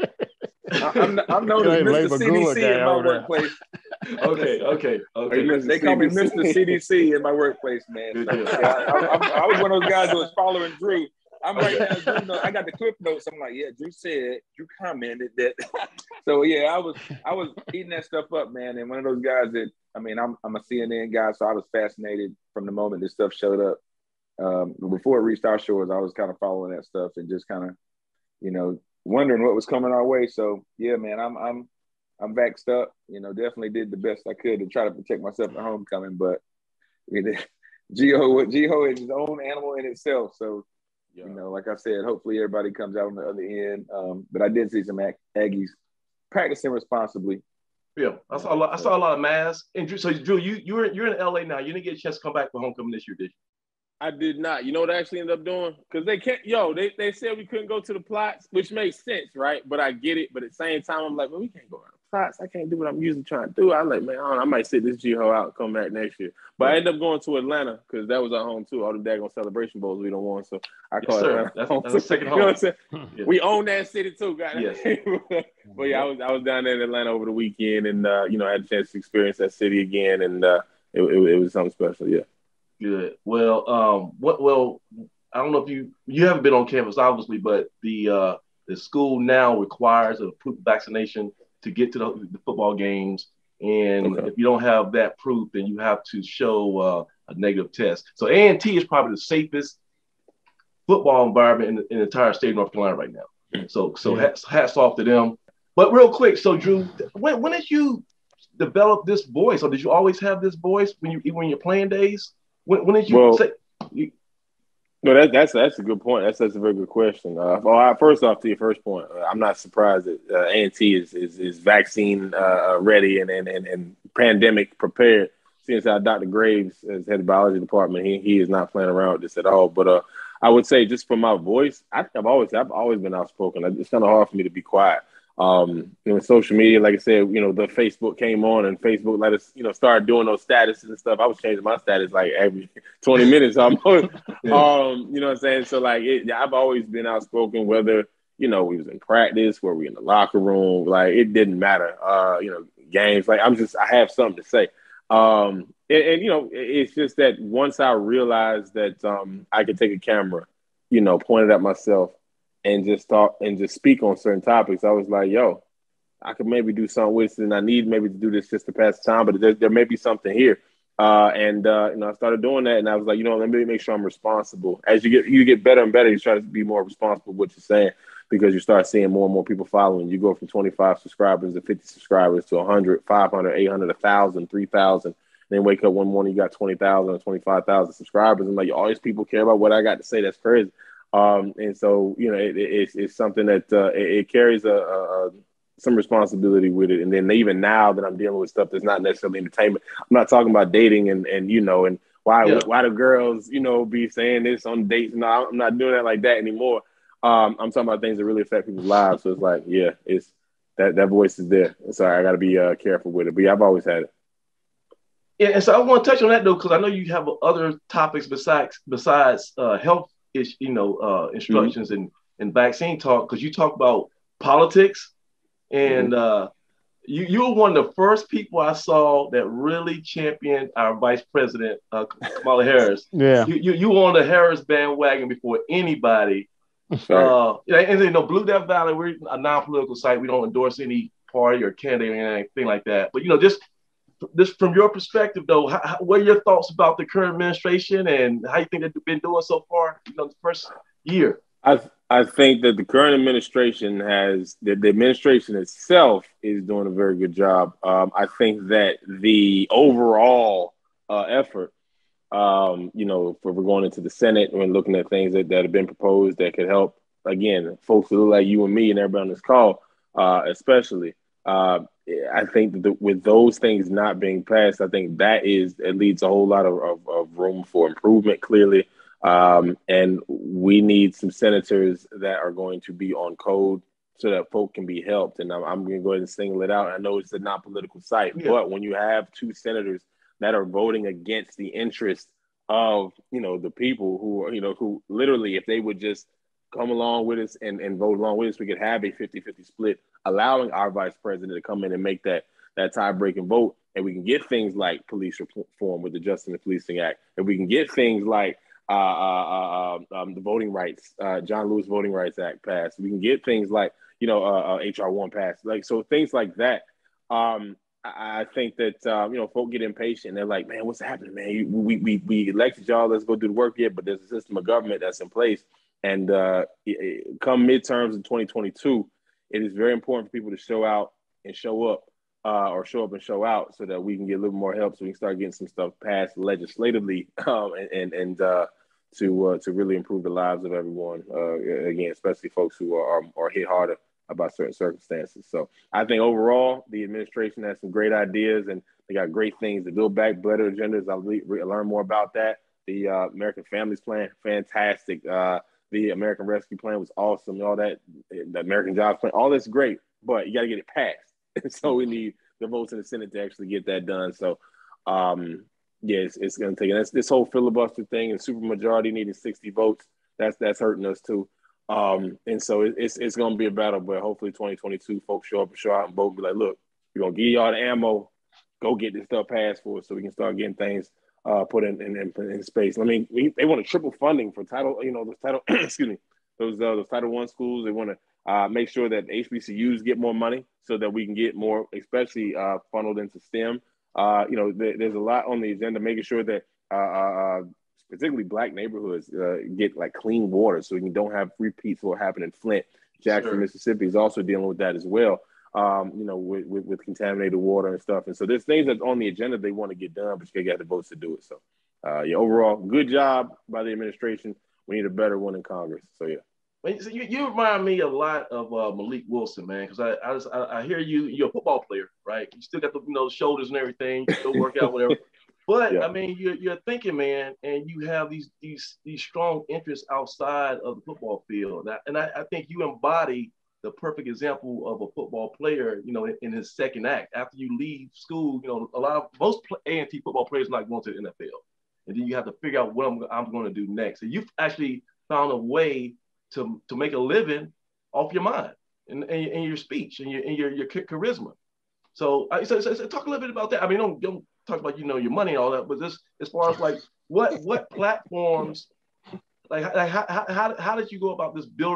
Speaker 2: I'm, I'm known as Mister C D C in my workplace.
Speaker 1: okay, okay, okay.
Speaker 2: They call me Mister C D C in my workplace, man. So, yeah, I, I, I was one of those guys who was following Drew. I'm right now, Drew, I got the clip notes. I'm like, yeah, Drew said, Drew commented that. So yeah, I was I was eating that stuff up, man. And one of those guys that, I mean, I'm I'm a C N N guy, so I was fascinated from the moment this stuff showed up. Um, before it reached our shores, I was kind of following that stuff and just kind of, you know, wondering what was coming our way. So yeah, man, I'm I'm I'm vaxxed up. You know, definitely did the best I could to try to protect myself at homecoming. But I mean, G-Ho, G-Ho is his own animal in itself. So, yeah. You know, like I said, hopefully everybody comes out on the other end. Um, but I did see some Ag- Aggies practicing responsibly.
Speaker 1: Yeah, I saw a lot. I saw a lot of masks. And Drew, so Drew, you you're you're in L A now. You didn't get a chance to come back for homecoming this year, did you?
Speaker 4: I did not. You know what I actually ended up doing? Because they can't, yo, they, they said we couldn't go to the plots, which makes sense, right? But I get it. But at the same time, I'm like, well, we can't go to the plots. I can't do what I'm usually trying to do. I'm like, man, I, don't know, I might sit this G-Ho out and come back next year. But I ended up going to Atlanta because that was our home too. All the daggone celebration bowls we don't want. So I
Speaker 1: yes,
Speaker 4: call
Speaker 1: sir.
Speaker 4: it Atlanta.
Speaker 1: That's,
Speaker 4: home.
Speaker 1: that's a second home.
Speaker 4: You know what I'm saying? Yeah. We own that city too, guys.
Speaker 1: Yes.
Speaker 4: But yeah, I was I was down there in Atlanta over the weekend and, uh, you know, I had a chance to experience that city again. And uh, it, it, it was something special, yeah.
Speaker 1: Good. Well, um, what? Well, I don't know if you you haven't been on campus, obviously, but the uh, the school now requires a proof of vaccination to get to the, the football games, and okay. if you don't have that proof, then you have to show uh, a negative test. So A and T is probably the safest football environment in the, in the entire state of North Carolina right now. So so yeah. hats, hats off to them. But real quick, so Drew, when when did you develop this voice, or did you always have this voice when you when your playing days? When, when did you
Speaker 4: well,
Speaker 1: say? You,
Speaker 4: no, that, that's that's a good point. That's that's a very good question. Uh, well, I, first off, to your first point, uh, I'm not surprised that uh, A and T is is, is vaccine uh, ready and, and and and pandemic prepared. Since our Doctor Graves as head of biology department, he he is not playing around with this at all. But uh, I would say just from my voice, I think I've always I've always been outspoken. It's kind of hard for me to be quiet. Um, you know, social media, like I said, you know, the Facebook came on and Facebook let us, you know, start doing those statuses and stuff. I was changing my status like every twenty minutes almost. Yeah. Um, you know what I'm saying? So like, it, I've always been outspoken, whether, you know, we was in practice, where we in the locker room, like it didn't matter. Uh, you know, games, like I'm just, I have something to say. Um, and, and you know, it's just that once I realized that um, I could take a camera, you know, point it at myself, and just talk and just speak on certain topics, I was like, yo, I could maybe do something with it, and I need maybe to do this just to pass the time, but there, there may be something here. Uh, and uh, you know, I started doing that, and I was like, you know, let me make sure I'm responsible. As you get you get better and better, you try to be more responsible with what you're saying, because you start seeing more and more people following. You go from twenty-five subscribers to fifty subscribers to one hundred, five hundred, eight hundred, one thousand, three thousand. Then wake up one morning, you got twenty thousand or twenty-five thousand subscribers, and like all these people care about what I got to say. That's crazy. Um, and so, you know, it, it, it's, it's something that uh, it, it carries a, a, a some responsibility with it. And then even now that I'm dealing with stuff that's not necessarily entertainment, I'm not talking about dating and, and you know, and why yeah. why do girls, you know, be saying this on dates? No, I'm not doing that like that anymore. Um, I'm talking about things that really affect people's lives. So it's like, yeah, it's that, that voice is there. So I got to be uh, careful with it. But yeah, I've always had it.
Speaker 1: Yeah, and so I want to touch on that though, because I know you have other topics besides besides uh, health, ish, you know, uh, instructions mm-hmm. and and vaccine talk. Because you talk about politics, and mm-hmm. uh, you you were one of the first people I saw that really championed our Vice President uh, Kamala Harris.
Speaker 3: Yeah,
Speaker 1: you, you you were on the Harris bandwagon before anybody. uh, and you know, Blue Death Valley, we're a non-political site. We don't endorse any party or candidate or anything like that. But you know, just this from your perspective, though, how, how, what are your thoughts about the current administration and how you think they've been doing so far? You know, the first year.
Speaker 4: I I think that the current administration has the, the administration itself is doing a very good job. Um, I think that the overall uh, effort, um, you know, if we're going into the Senate and looking at things that, that have been proposed that could help, again, folks who look like you and me and everybody on this call, uh, especially. Uh, I think that the, with those things not being passed, I think that is it leaves a whole lot of, of, of room for improvement, clearly. Um, and we need some senators that are going to be on code so that folk can be helped. And I'm, I'm going to go ahead and single it out. I know it's a non-political site, yeah. but when you have two senators that are voting against the interest of, you know, the people who are, you know, who literally, if they would just come along with us and, and vote along with us, we could have a fifty-fifty split, allowing our vice president to come in and make that that tie-breaking vote. And we can get things like police reform with the Justice and Policing Act. And we can get things like uh, uh, uh, um, the voting rights, uh, John Lewis Voting Rights Act passed. We can get things like, you know, uh, uh, H R one passed. Like, so things like that. Um, I, I think that, uh, you know, folk get impatient. They're like, man, what's happening, man? You, we, we, we elected y'all, let's go do the work yet. But there's a system of government that's in place. And uh, it, it, come midterms in twenty twenty-two, it is very important for people to show out and show up uh, or show up and show out so that we can get a little more help so we can start getting some stuff passed legislatively um, and and, and uh, to uh, to really improve the lives of everyone, uh, again, especially folks who are, are, are hit harder about certain circumstances. So I think overall, the administration has some great ideas and they got great things. The Build Back Better agendas, I'll re- re- learn more about that. The uh, American Families Plan, fantastic. Uh, The American Rescue Plan was awesome. All that, the American Jobs Plan, all that's great, but you got to get it passed. And so we need the votes in the Senate to actually get that done. So, um, yeah, it's, it's going to take this, this whole filibuster thing and supermajority needing sixty votes. That's that's hurting us too. Um, and so it, it's it's going to be a battle, but hopefully twenty twenty-two folks show up and show out and vote and be like, look, we're going to give y'all the ammo. Go get this stuff passed for us so we can start getting things Uh, put in, in, in, in space. I mean, we, they want to triple funding for title, you know, those title, excuse me, those uh, those Title One schools. They want to uh, make sure that H B C Us get more money so that we can get more, especially uh, funneled into STEM. Uh, you know, there, there's a lot on the agenda, making sure that uh, uh, particularly Black neighborhoods uh, get like clean water so we don't have repeats of what happened in Flint. Jackson, sure. Mississippi is also dealing with that as well. Um, you know, with, with, with contaminated water and stuff. And so there's things that's on the agenda they want to get done, but you got the votes to do it. So, uh, yeah, overall, good job by the administration. We need a better one in Congress. So, yeah.
Speaker 1: You, you remind me a lot of uh, Malik Wilson, man, because I I, just, I I hear you, you're a football player, right? You still got the, you know, shoulders and everything, you still work out, whatever. But, yeah. I mean, you're, you're thinking, man, and you have these these these strong interests outside of the football field. And I, and I, I think you embody the perfect example of a football player, you know, in, in his second act. After you leave school, you know, a lot of most A and T football players are not going to the N F L, and then you have to figure out what I'm, I'm going to do next. And you've actually found a way to to make a living off your mind and, and, and your speech and your and your your charisma. So, so, so, so talk a little bit about that. I mean, don't don't talk about, you know, your money and all that, but just as far as like what what platforms, like, like how, how how did you go about this building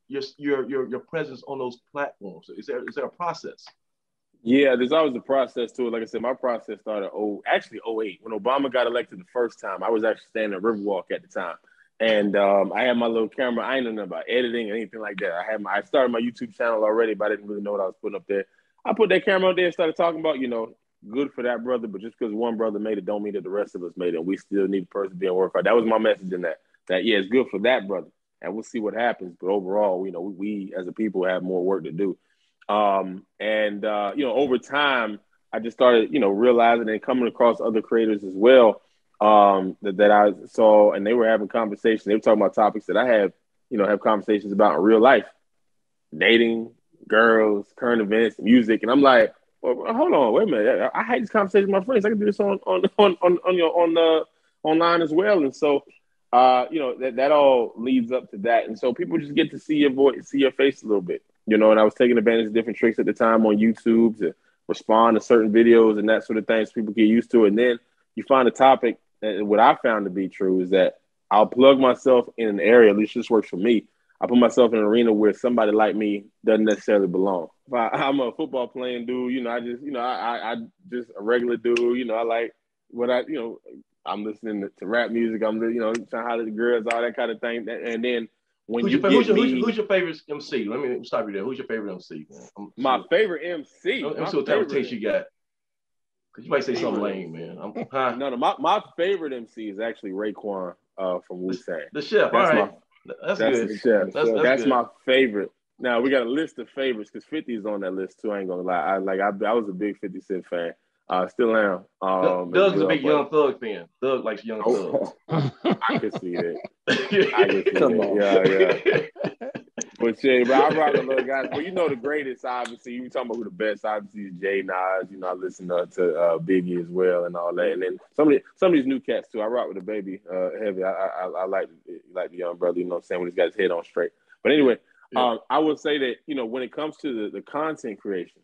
Speaker 1: your your your your presence on those platforms? Is there is there a process?
Speaker 4: Yeah, there's always a process to it. Like I said, my process started oh actually oh eight when Obama got elected the first time. I was actually standing at Riverwalk at the time, and um, I had my little camera. I didn't know nothing about editing or anything like that. I had my I started my YouTube channel already, but I didn't really know what I was putting up there. I put that camera out there and started talking about, you know, good for that brother, but just because one brother made it don't mean that the rest of us made it. And we still need a person to and work hard. That was my message in that. That yeah, it's good for that brother, and we'll see what happens. But overall, you know, we, we as a people have more work to do. Um, and, uh, you know, over time, I just started, you know, realizing and coming across other creators as well um, that, that I saw, and they were having conversations. They were talking about topics that I have, you know, have conversations about in real life, dating, girls, current events, music. And I'm like, well, hold on, wait a minute. I, I had this conversation with my friends. I can do this on, on, on, on, on your, on the online as well. And so, uh, you know, that, that all leads up to that. And so people just get to see your voice, see your face a little bit. You know, and I was taking advantage of different tricks at the time on YouTube to respond to certain videos and that sort of thing so people get used to it. And then you find a topic, and what I found to be true is that I'll plug myself in an area, at least this works for me. I put myself in an arena where somebody like me doesn't necessarily belong. If I, I'm a football playing dude, you know, I just, you know, I, I, I just a regular dude, you know, I like what I, you know, I'm listening to, to rap music. I'm, you know, trying to holler at the girls, all that kind of thing. And then when
Speaker 1: who's
Speaker 4: you
Speaker 1: your,
Speaker 4: get
Speaker 1: who's, your,
Speaker 4: me,
Speaker 1: who's, your, who's your favorite M C? Let me stop you there. Who's your favorite M C? Man?
Speaker 4: My favorite M C.
Speaker 1: Let me see what type of taste you got. Because you might say something lame, man. I'm, huh?
Speaker 4: No, no, my, my favorite M C is actually Raekwon uh, from Wu-Tang.
Speaker 1: The, the chef,
Speaker 4: that's
Speaker 1: all right.
Speaker 4: My,
Speaker 1: that's,
Speaker 4: that's
Speaker 1: good.
Speaker 4: The chef.
Speaker 1: That's, that's,
Speaker 4: that's
Speaker 1: good.
Speaker 4: my favorite. Now, we got a list of favorites because fifty is on that list, too. I ain't going to lie. I, like, I, I was a big fifty Cent fan. I uh, still am. Um,
Speaker 1: Doug is a big Young Thug fan. Doug likes Young
Speaker 4: oh,
Speaker 1: Thug.
Speaker 4: I can see that. I can see Come that. On. Yeah, yeah. But yeah, but I rock with little guys. But you know the greatest, obviously. You talking about who the best, obviously, is Jay Nas. You know, I listen to, to uh, Biggie as well and all that. And then some of the, some of these new cats too. I rock with the baby uh, heavy. I, I I like like the young brother. You know what I'm saying, when he's got his head on straight. But anyway, yeah. um, I would say that, you know, when it comes to the, the content creation,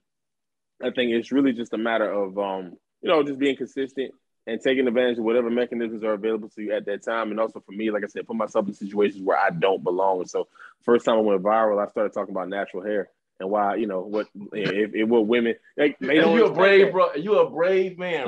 Speaker 4: I think it's really just a matter of, um, you know, just being consistent and taking advantage of whatever mechanisms are available to you at that time. And also for me, like I said, put myself in situations where I don't belong. And so first time I went viral, I started talking about natural hair and why, you know, what if, if what women like, they don't
Speaker 1: you're a brave, bro. You're a brave man.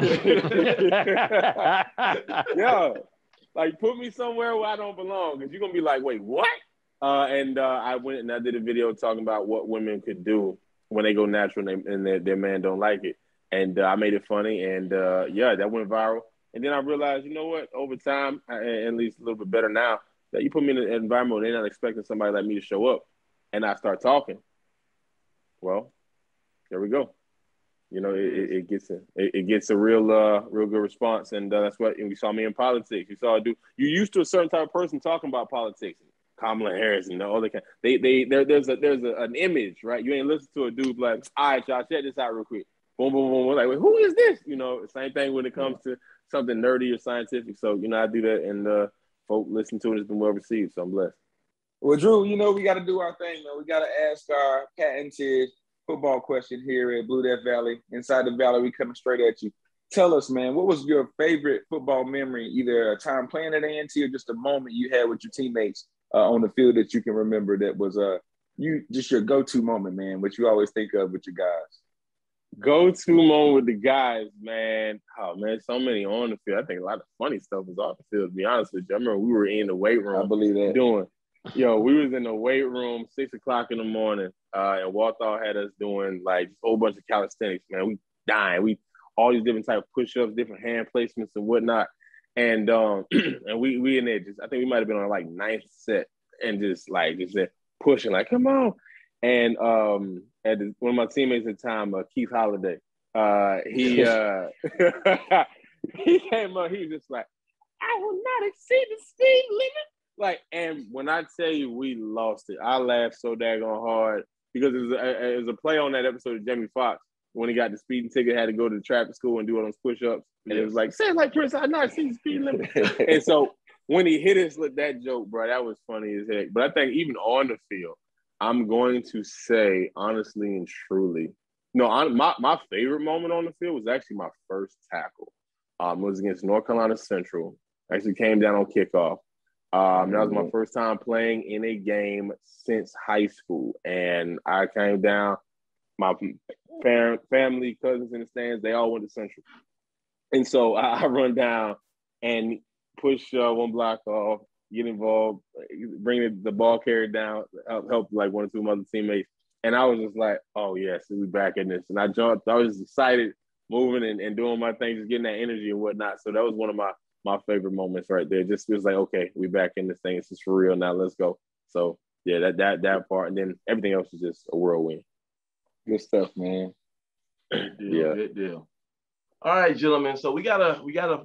Speaker 4: Yeah. Like put me somewhere where I don't belong. Cause you're gonna be like, wait, what? Uh, and uh, I went and I did a video talking about what women could do when they go natural and, they, and their, their man don't like it. And uh, I made it funny, and uh, yeah, that went viral. And then I realized, you know what? Over time, I, at least a little bit better now, that you put me in an environment where they're not expecting somebody like me to show up, and I start talking. Well, there we go. You know, it, it, it gets a it, it gets a real uh, real good response, and uh, that's what and you saw me in politics. You saw I do. You used to a certain type of person talking about politics. Kamala Harris and all the kind. They they there there's a there's a, an image, right? You ain't listen to a dude like, all right, y'all, check this out real quick. Boom, boom, boom. We're like, wait, who is this? You know, same thing when it comes to something nerdy or scientific. So, you know, I do that, and uh, folk listen to it. It's been well received, so I'm blessed.
Speaker 2: Well, Drew, you know, we got to do our thing, man. We got to ask our patented football question here at Blue Death Valley. Inside the Valley, we coming straight at you. Tell us, man, what was your favorite football memory, either a time playing at A and T or just a moment you had with your teammates uh, on the field that you can remember that was uh, you just your go-to moment, man, which you always think of with your guys?
Speaker 4: Go-to moment with the guys, man. Oh, man, so many on the field. I think a lot of funny stuff was off the field, to be honest with you. I remember we were in the weight room.
Speaker 2: I believe that.
Speaker 4: Doing, yo, we was in the weight room, six o'clock in the morning, uh, and Walthall had us doing, like, a whole bunch of calisthenics, man. We dying. We all these different type of push-ups, different hand placements and whatnot. And um, and we we in there just, I think we might have been on, like, ninth set and just, like, just pushing, like, come on. And um, at the, one of my teammates at the time, uh, Keith Holiday, uh, he uh, he came up. He was just like, "I will not exceed the speed limit." Like, and when I tell you, we lost it. I laughed so daggone hard because it was a, it was a play on that episode of Jamie Foxx when he got the speeding ticket, had to go to the traffic school and do all those push-ups, and yes. It was like, "Say it like Prince, I not exceed the speed limit." And so when he hit us with that joke, bro, that was funny as heck. But I think even on the field, I'm going to say, honestly and truly, no, I, my, my favorite moment on the field was actually my first tackle. Um, it was against North Carolina Central. I actually came down on kickoff. Um, that was my first time playing in a game since high school, and I came down. My parent, family, cousins in the stands, they all went to Central, and so I, I run down and push uh, one block off, get involved, bring the, the ball carrier down, help, help like one or two other teammates, and I was just like, "Oh yes, we back in this," and I jumped. I was excited, moving and, and doing my thing, just getting that energy and whatnot. So that was one of my my favorite moments right there. Just feels like, okay, we back in this thing. It's just for real now. Let's go. So yeah, that that that part, and then everything else is just a whirlwind.
Speaker 2: Good stuff, man.
Speaker 1: Good deal,
Speaker 4: Yeah.
Speaker 1: good deal. All right, gentlemen. So we gotta we gotta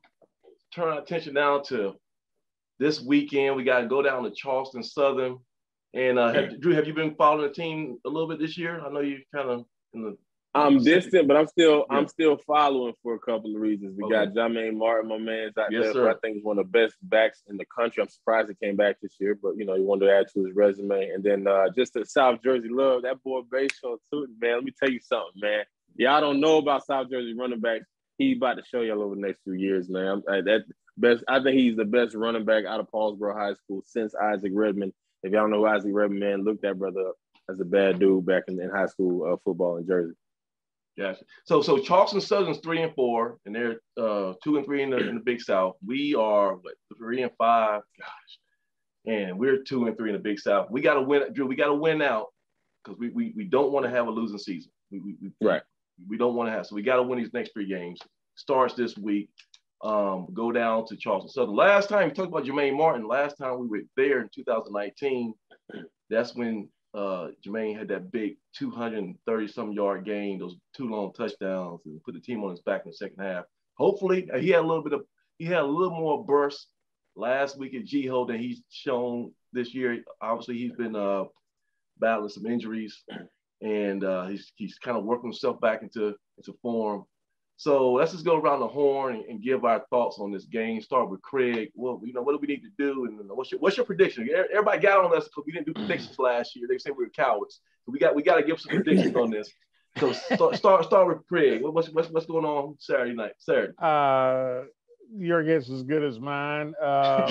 Speaker 1: turn our attention now to this weekend. We gotta go down to Charleston Southern. And uh, have, Drew, have you been following the team a little bit this year? I know you kind of in the.
Speaker 4: I'm distant, but I'm still
Speaker 1: Yeah.
Speaker 4: I'm still following for a couple of reasons. We
Speaker 1: Okay.
Speaker 4: got Jermaine Martin, my man's out
Speaker 1: Yes,
Speaker 4: there,
Speaker 1: sir.
Speaker 4: who I think is one of the best backs in the country. I'm surprised he came back this year, but you know, he wanted to add to his resume. And then uh, just the South Jersey love, that boy Bayshore too, man. Let me tell you something, man. Y'all don't know about South Jersey running backs. He about to show y'all over the next few years, man. I, that best, I think he's the best running back out of Paulsboro High School since Isaac Redmond. If y'all know who Isaac Redmond, man, look that brother up as a bad dude back in, in high school uh, football in Jersey.
Speaker 1: Gotcha. So, so Charleston Southern's three and four, and they're uh, two and three in the, in the Big South. We are what, three and five. Gosh, and we're two and three in the Big South. We got to win, Drew. We got to win out because we, we we don't want to have a losing season. We, we, we
Speaker 4: right.
Speaker 1: We don't want to have. So we got to win these next three games. Starts this week. Um, go down to Charleston Southern. Last time we talked about Jermaine Martin. Last time we were there in two thousand nineteen. That's when uh, Jermaine had that big two hundred thirty some yard game, those two long touchdowns, and put the team on his back in the second half. Hopefully, he had a little bit of he had a little more burst last week at G-Ho than he's shown this year. Obviously, he's been uh, battling some injuries, and uh, he's he's kind of working himself back into into form. So let's just go around the horn and, and give our thoughts on this game. Start with Craig. Well, you know, what do we need to do? And what's your what's your prediction? Everybody got on us because we didn't do predictions last year. They say we were cowards. So we got we got to give some predictions on this. So start start start with Craig. What's what's what's going on Saturday night? Saturday.
Speaker 3: Uh, your guess is as good as mine. Uh,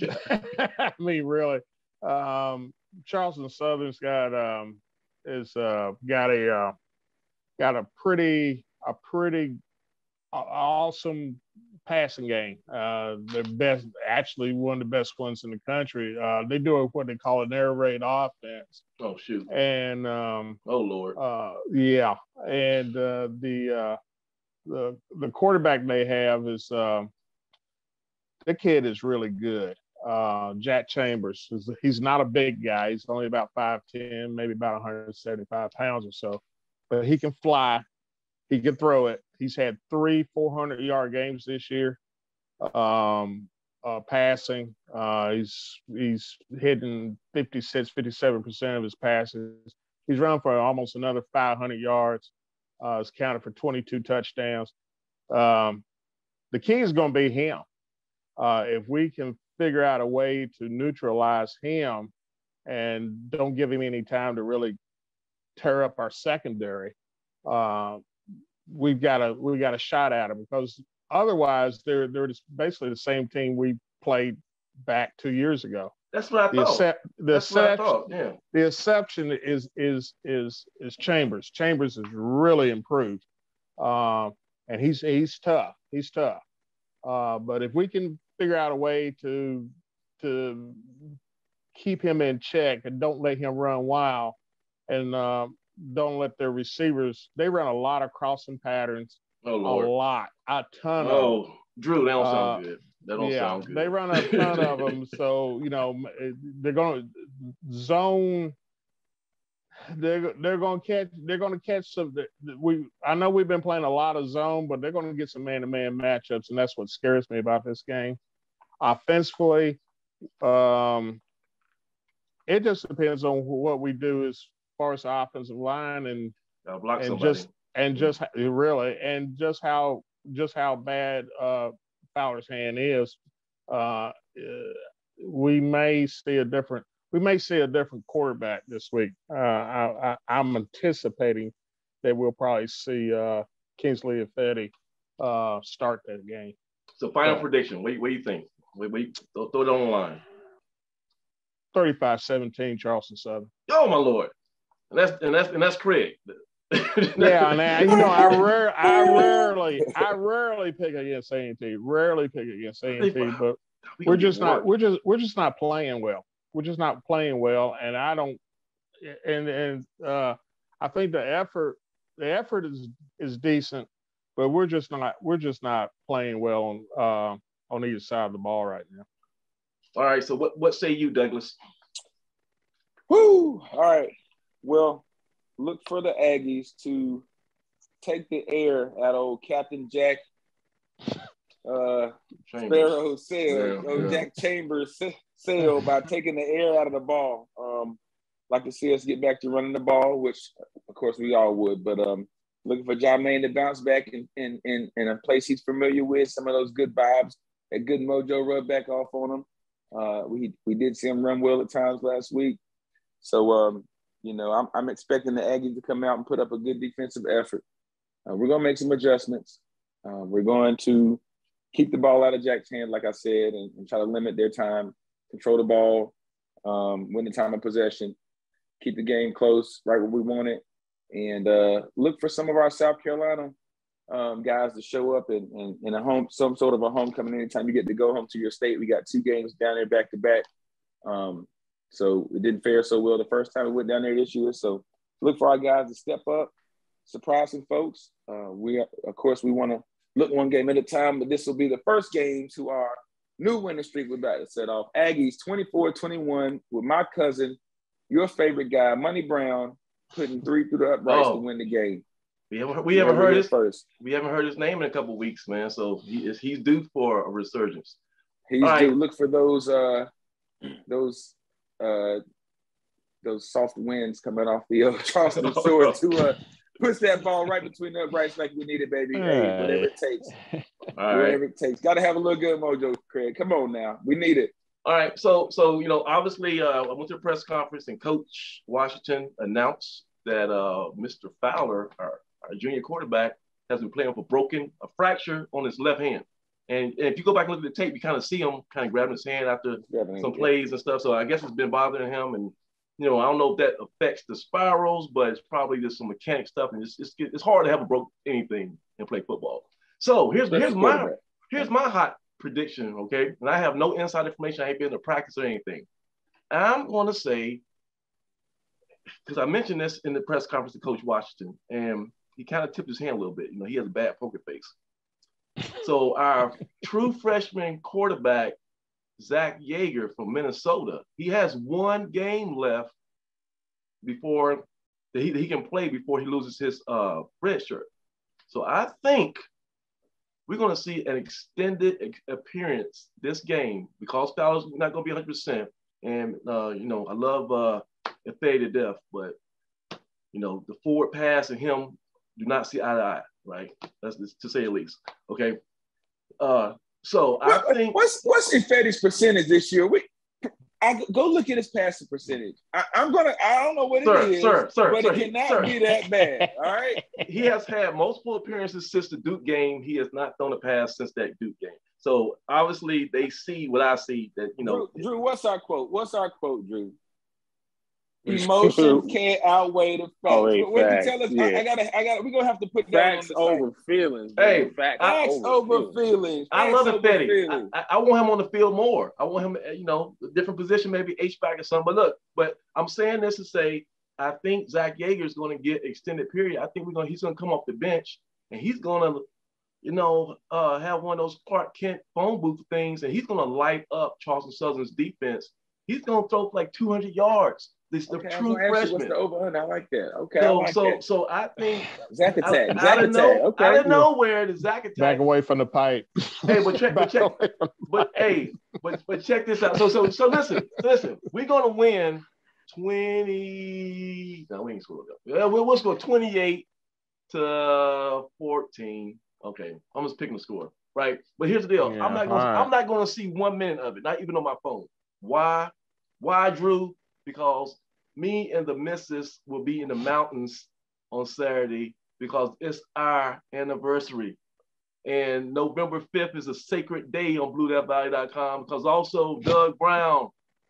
Speaker 3: I mean, really. Um, Charleston Southern's got um is uh got a uh, got a pretty a pretty awesome passing game. Uh, the best, actually one of the best ones in the country. Uh, they do what they call an air raid offense.
Speaker 1: Oh shoot!
Speaker 3: And um,
Speaker 1: oh Lord.
Speaker 3: Uh, yeah, and uh, the uh, the the quarterback they have is uh, the kid is really good. Uh, Jack Chambers. He's not a big guy. He's only about five ten, maybe about one hundred seventy-five pounds or so, but he can fly. He can throw it. He's had three four hundred yard games this year, um, uh, passing. Uh, he's he's hitting fifty-six, fifty-seven percent of his passes. He's run for almost another five hundred yards. Uh, he's counted for twenty-two touchdowns. Um, the key is going to be him. Uh, if we can figure out a way to neutralize him and don't give him any time to really tear up our secondary, uh, we've got a we got a shot at them, because otherwise they're they're just basically the same team we played back two years ago.
Speaker 1: That's what I
Speaker 3: the
Speaker 1: thought.
Speaker 3: Except, the
Speaker 1: That's
Speaker 3: exception,
Speaker 1: what I thought. Yeah.
Speaker 3: The exception is is is is Chambers. Chambers has really improved, uh, and he's he's tough. He's tough. Uh, but if we can figure out a way to to keep him in check and don't let him run wild, and uh, don't let their receivers, they run a lot of crossing patterns.
Speaker 1: Oh, Lord.
Speaker 3: A lot, a ton
Speaker 1: oh,
Speaker 3: of them.
Speaker 1: Drew, that don't sound
Speaker 3: uh,
Speaker 1: good. That don't
Speaker 3: yeah,
Speaker 1: sound good.
Speaker 3: They run a ton of them. So, you know, they're going to zone. They're, they're going to catch, they're going to catch some, we, I know we've been playing a lot of zone, but they're going to get some man-to-man matchups. And that's what scares me about this game. Offensively, um, it just depends on what we do as far as the offensive line, and
Speaker 1: block
Speaker 3: and
Speaker 1: somebody.
Speaker 3: just and just really and just how just how bad uh, Fowler's hand is. Uh, we may see a different we may see a different quarterback this week. Uh, I, I, I'm anticipating that we'll probably see uh, Kingsley Ifedi uh, start that game.
Speaker 1: So final
Speaker 3: so,
Speaker 1: prediction. What, what do you think? Wait, wait, throw, throw it on the line.
Speaker 3: thirty-five seventeen Charleston Southern.
Speaker 1: Oh my Lord. And that's and that's and that's Craig.
Speaker 3: Yeah, and you know, I rare, I rarely, I rarely pick against A and T. Rarely pick against A and T, but we we're just not, we're just, we're just not playing well. We're just not playing well, and I don't, and and uh, I think the effort, the effort is is decent, but we're just not, we're just not playing well on uh, on either side of the ball right now.
Speaker 1: All right, so what what say you, Douglas?
Speaker 2: Woo! All right, well. Look for the Aggies to take the air out of old Captain Jack uh, Sparrow sail, yeah, old yeah. Jack Chambers sail by taking the air out of the ball. Um, like to see us get back to running the ball, which of course we all would. But um, looking for Jermaine to bounce back in, in in in a place he's familiar with. Some of those good vibes, a good mojo rub back off on him. Uh, we we did see him run well at times last week, so. Um, You know, I'm, I'm expecting the Aggies to come out and put up a good defensive effort. Uh, we're going to make some adjustments. Uh, we're going to keep the ball out of Jack's hand, like I said, and, and try to limit their time, control the ball, um, win the time of possession, keep the game close, right where we want it, and uh, look for some of our South Carolina um, guys to show up in, in, in a home, some sort of a homecoming anytime you get to go home to your state. We got two games down there back to back. Um, So it didn't fare so well the first time we went down there this year. So look for our guys to step up, surprise some folks. Uh, we, of course, we want to look one game at a time, but this will be the first game to our new winning streak we're about to set off. Aggies twenty-four twenty-one with my cousin, your favorite guy, Money Brown, putting three through the uprights oh. to win the game.
Speaker 1: We haven't, we haven't heard his first. We haven't heard his name in a couple of weeks, man. So he is he's due for a resurgence.
Speaker 2: He's All due. Right. Look for those uh, those. Uh, those soft winds coming off the uh, Charleston Shore to uh, push that ball right between the uprights like we need it, baby. Hey, whatever it takes. All whatever right. it takes. Got to have a little good mojo, Craig. Come on now. We need it.
Speaker 1: All right. So, so you know, obviously, uh, I went to a press conference and Coach Washington announced that uh, Mister Fowler, our, our junior quarterback, has been playing with a broken, a fracture on his left hand. And, and if you go back and look at the tape, you kind of see him kind of grabbing his hand after Definitely. some plays and stuff. So I guess it's been bothering him. And, you know, I don't know if that affects the spirals, but it's probably just some mechanic stuff. And it's it's, it's hard to have a broke anything and play football. So here's, here's my here's my hot prediction, okay? And I have no inside information. I ain't been to practice or anything. I'm going to say, because I mentioned this in the press conference to Coach Washington, and he kind of tipped his hand a little bit. You know, he has a bad poker face. So our true freshman quarterback, Zach Yeager from Minnesota, he has one game left before he, he can play before he loses his uh, red shirt. So I think we're going to see an extended ex- appearance this game because Fowler's not going to be one hundred percent. And, uh, you know, I love uh, Efe to death, but, you know, the forward pass and him do not see eye to eye. Right, that's to say the least. Okay, uh, so I
Speaker 2: what,
Speaker 1: think
Speaker 2: what's what's Ifedi's percentage this year? We, I go look at his passing percentage. I, I'm gonna. I don't know what
Speaker 1: sir,
Speaker 2: it is,
Speaker 1: sir, sir,
Speaker 2: but
Speaker 1: sir,
Speaker 2: it cannot
Speaker 1: sir.
Speaker 2: be that bad. All right.
Speaker 1: He has had multiple appearances since the Duke game. He has not thrown a pass since that Duke game. So obviously they see what I see. That you know,
Speaker 2: Drew. Drew what's our quote? What's our quote, Drew? Emotion can't outweigh the facts.
Speaker 4: Oh,
Speaker 2: but what
Speaker 4: facts,
Speaker 2: you tell us,
Speaker 4: yeah.
Speaker 2: I, I gotta, I gotta. We're gonna have to put
Speaker 4: facts
Speaker 2: that on the
Speaker 4: over
Speaker 2: site.
Speaker 4: feelings.
Speaker 1: Hey,
Speaker 4: facts,
Speaker 2: facts
Speaker 4: over,
Speaker 2: over
Speaker 4: feelings.
Speaker 2: feelings.
Speaker 1: I
Speaker 2: Facts
Speaker 1: love Ifedi.
Speaker 2: feelings.
Speaker 1: I, I want him on the field more. I want him, you know, a different position, maybe H-back or something. But look, but I'm saying this to say, I think Zach Yeager is going to get extended period. I think we're going. He's going to come off the bench and he's going to, you know, uh, have one of those Clark Kent phone booth things, and he's going to light up Charleston Southern's defense. He's going to throw for like two hundred yards. This the
Speaker 2: okay,
Speaker 1: true freshman.
Speaker 2: What's the over under? I like that. Okay,
Speaker 1: so
Speaker 2: I like
Speaker 1: so
Speaker 2: that.
Speaker 1: so I think
Speaker 2: Zach attack.
Speaker 1: Out,
Speaker 2: Zach
Speaker 1: out of
Speaker 2: attack.
Speaker 1: no,
Speaker 2: Okay.
Speaker 1: Out of nowhere, the Zach attack.
Speaker 3: Back away from the pipe.
Speaker 1: Hey, but check, but check, but hey, but but check this out. So so so listen, listen. We're gonna win twenty. No, we ain't scored. Yeah, we'll, we'll score twenty-eight to fourteen. Okay, I'm just picking the score, right? But here's the deal. Yeah, I'm not gonna. Right. I'm not gonna see one minute of it, not even on my phone. Why? Why, Drew? Because me and the missus will be in the mountains on Saturday because it's our anniversary. And November fifth is a sacred day on Blue Dot Valley dot com because also Doug Brown,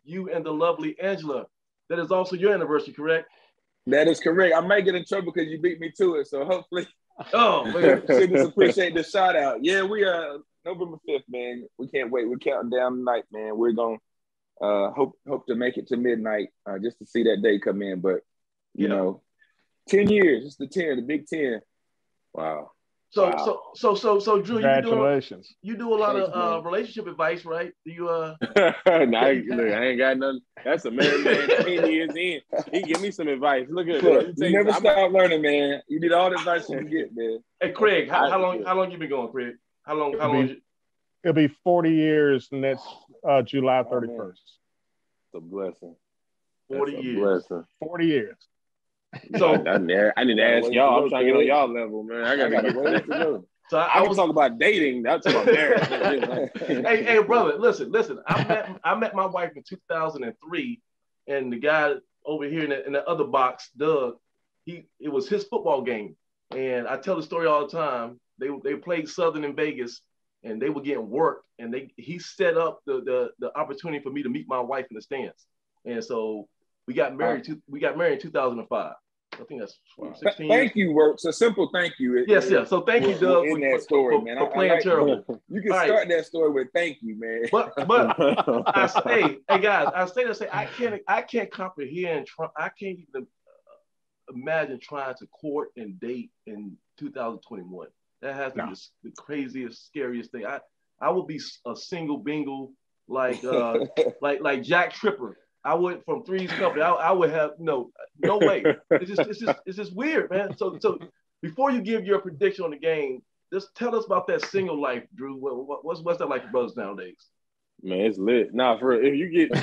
Speaker 1: you and the lovely Angela. That is also your anniversary, correct?
Speaker 2: That is correct. I might get in trouble because you beat me to it. So hopefully,
Speaker 1: oh, man.
Speaker 2: She just appreciate the shout out. Yeah, we are November fifth, man. We can't wait. We're counting down the night, man. We're going to uh, hope hope to make it to midnight uh, just to see that day come in. But, you yeah. know, ten years. It's the ten, the big ten. Wow.
Speaker 1: So,
Speaker 2: wow.
Speaker 1: so, so, so, so, Drew,
Speaker 3: congratulations.
Speaker 1: You do, you do a lot Thanks, of uh, relationship advice, right? Do you? Uh...
Speaker 4: nah, I, look, I ain't got nothing. That's a married man ten years in. He give me some advice. Look at
Speaker 2: look,
Speaker 4: it.
Speaker 2: You never I'm, stop learning, man. You need all the advice you can get, man.
Speaker 1: Hey, Craig, how, how long? How long you been going, Craig? How long? How
Speaker 3: it'll
Speaker 1: long?
Speaker 3: Be, you... It'll be forty years next uh, July thirty-first.
Speaker 4: It's a blessing.
Speaker 1: Forty
Speaker 4: That's
Speaker 1: years.
Speaker 4: Blessing.
Speaker 3: Forty years.
Speaker 4: So I, I, didn't, I didn't ask y'all. I'm trying to get on y'all level, man. I gotta get to go. So I, I, I was talking about dating. That's about marriage.
Speaker 1: hey, hey, brother, listen, listen. I met I met my wife in two thousand three, and the guy over here in the, in the other box, Doug, he it was his football game, and I tell the story all the time. They they played Southern in Vegas, and they were getting worked, and they he set up the the the opportunity for me to meet my wife in the stands, and so we got married. To, we got married in two thousand five. I think that's sixteen
Speaker 2: Thank
Speaker 1: years.
Speaker 2: you, Works. A simple thank you.
Speaker 1: It, yes, yes. So thank you, Doug,
Speaker 2: in
Speaker 1: for,
Speaker 2: that story,
Speaker 1: for,
Speaker 2: man.
Speaker 1: for playing I, I like terrible.
Speaker 2: You can
Speaker 1: All
Speaker 2: start
Speaker 1: right.
Speaker 2: that story with thank you, man.
Speaker 1: But but I say, hey guys, I say to say I can't I can't comprehend. I can't even imagine trying to court and date in two thousand twenty-one. That has to no. be the craziest, scariest thing. I I would be a single bingle like uh like like Jack Tripper. I would from Three's Company. I, I would have no, no way. It's just, it's just, it's just weird, man. So, so before you give your prediction on the game, just tell us about that single life, Drew. What, what, what's what's that like for brothers nowadays?
Speaker 4: Man, it's lit. Nah, for real, if you get,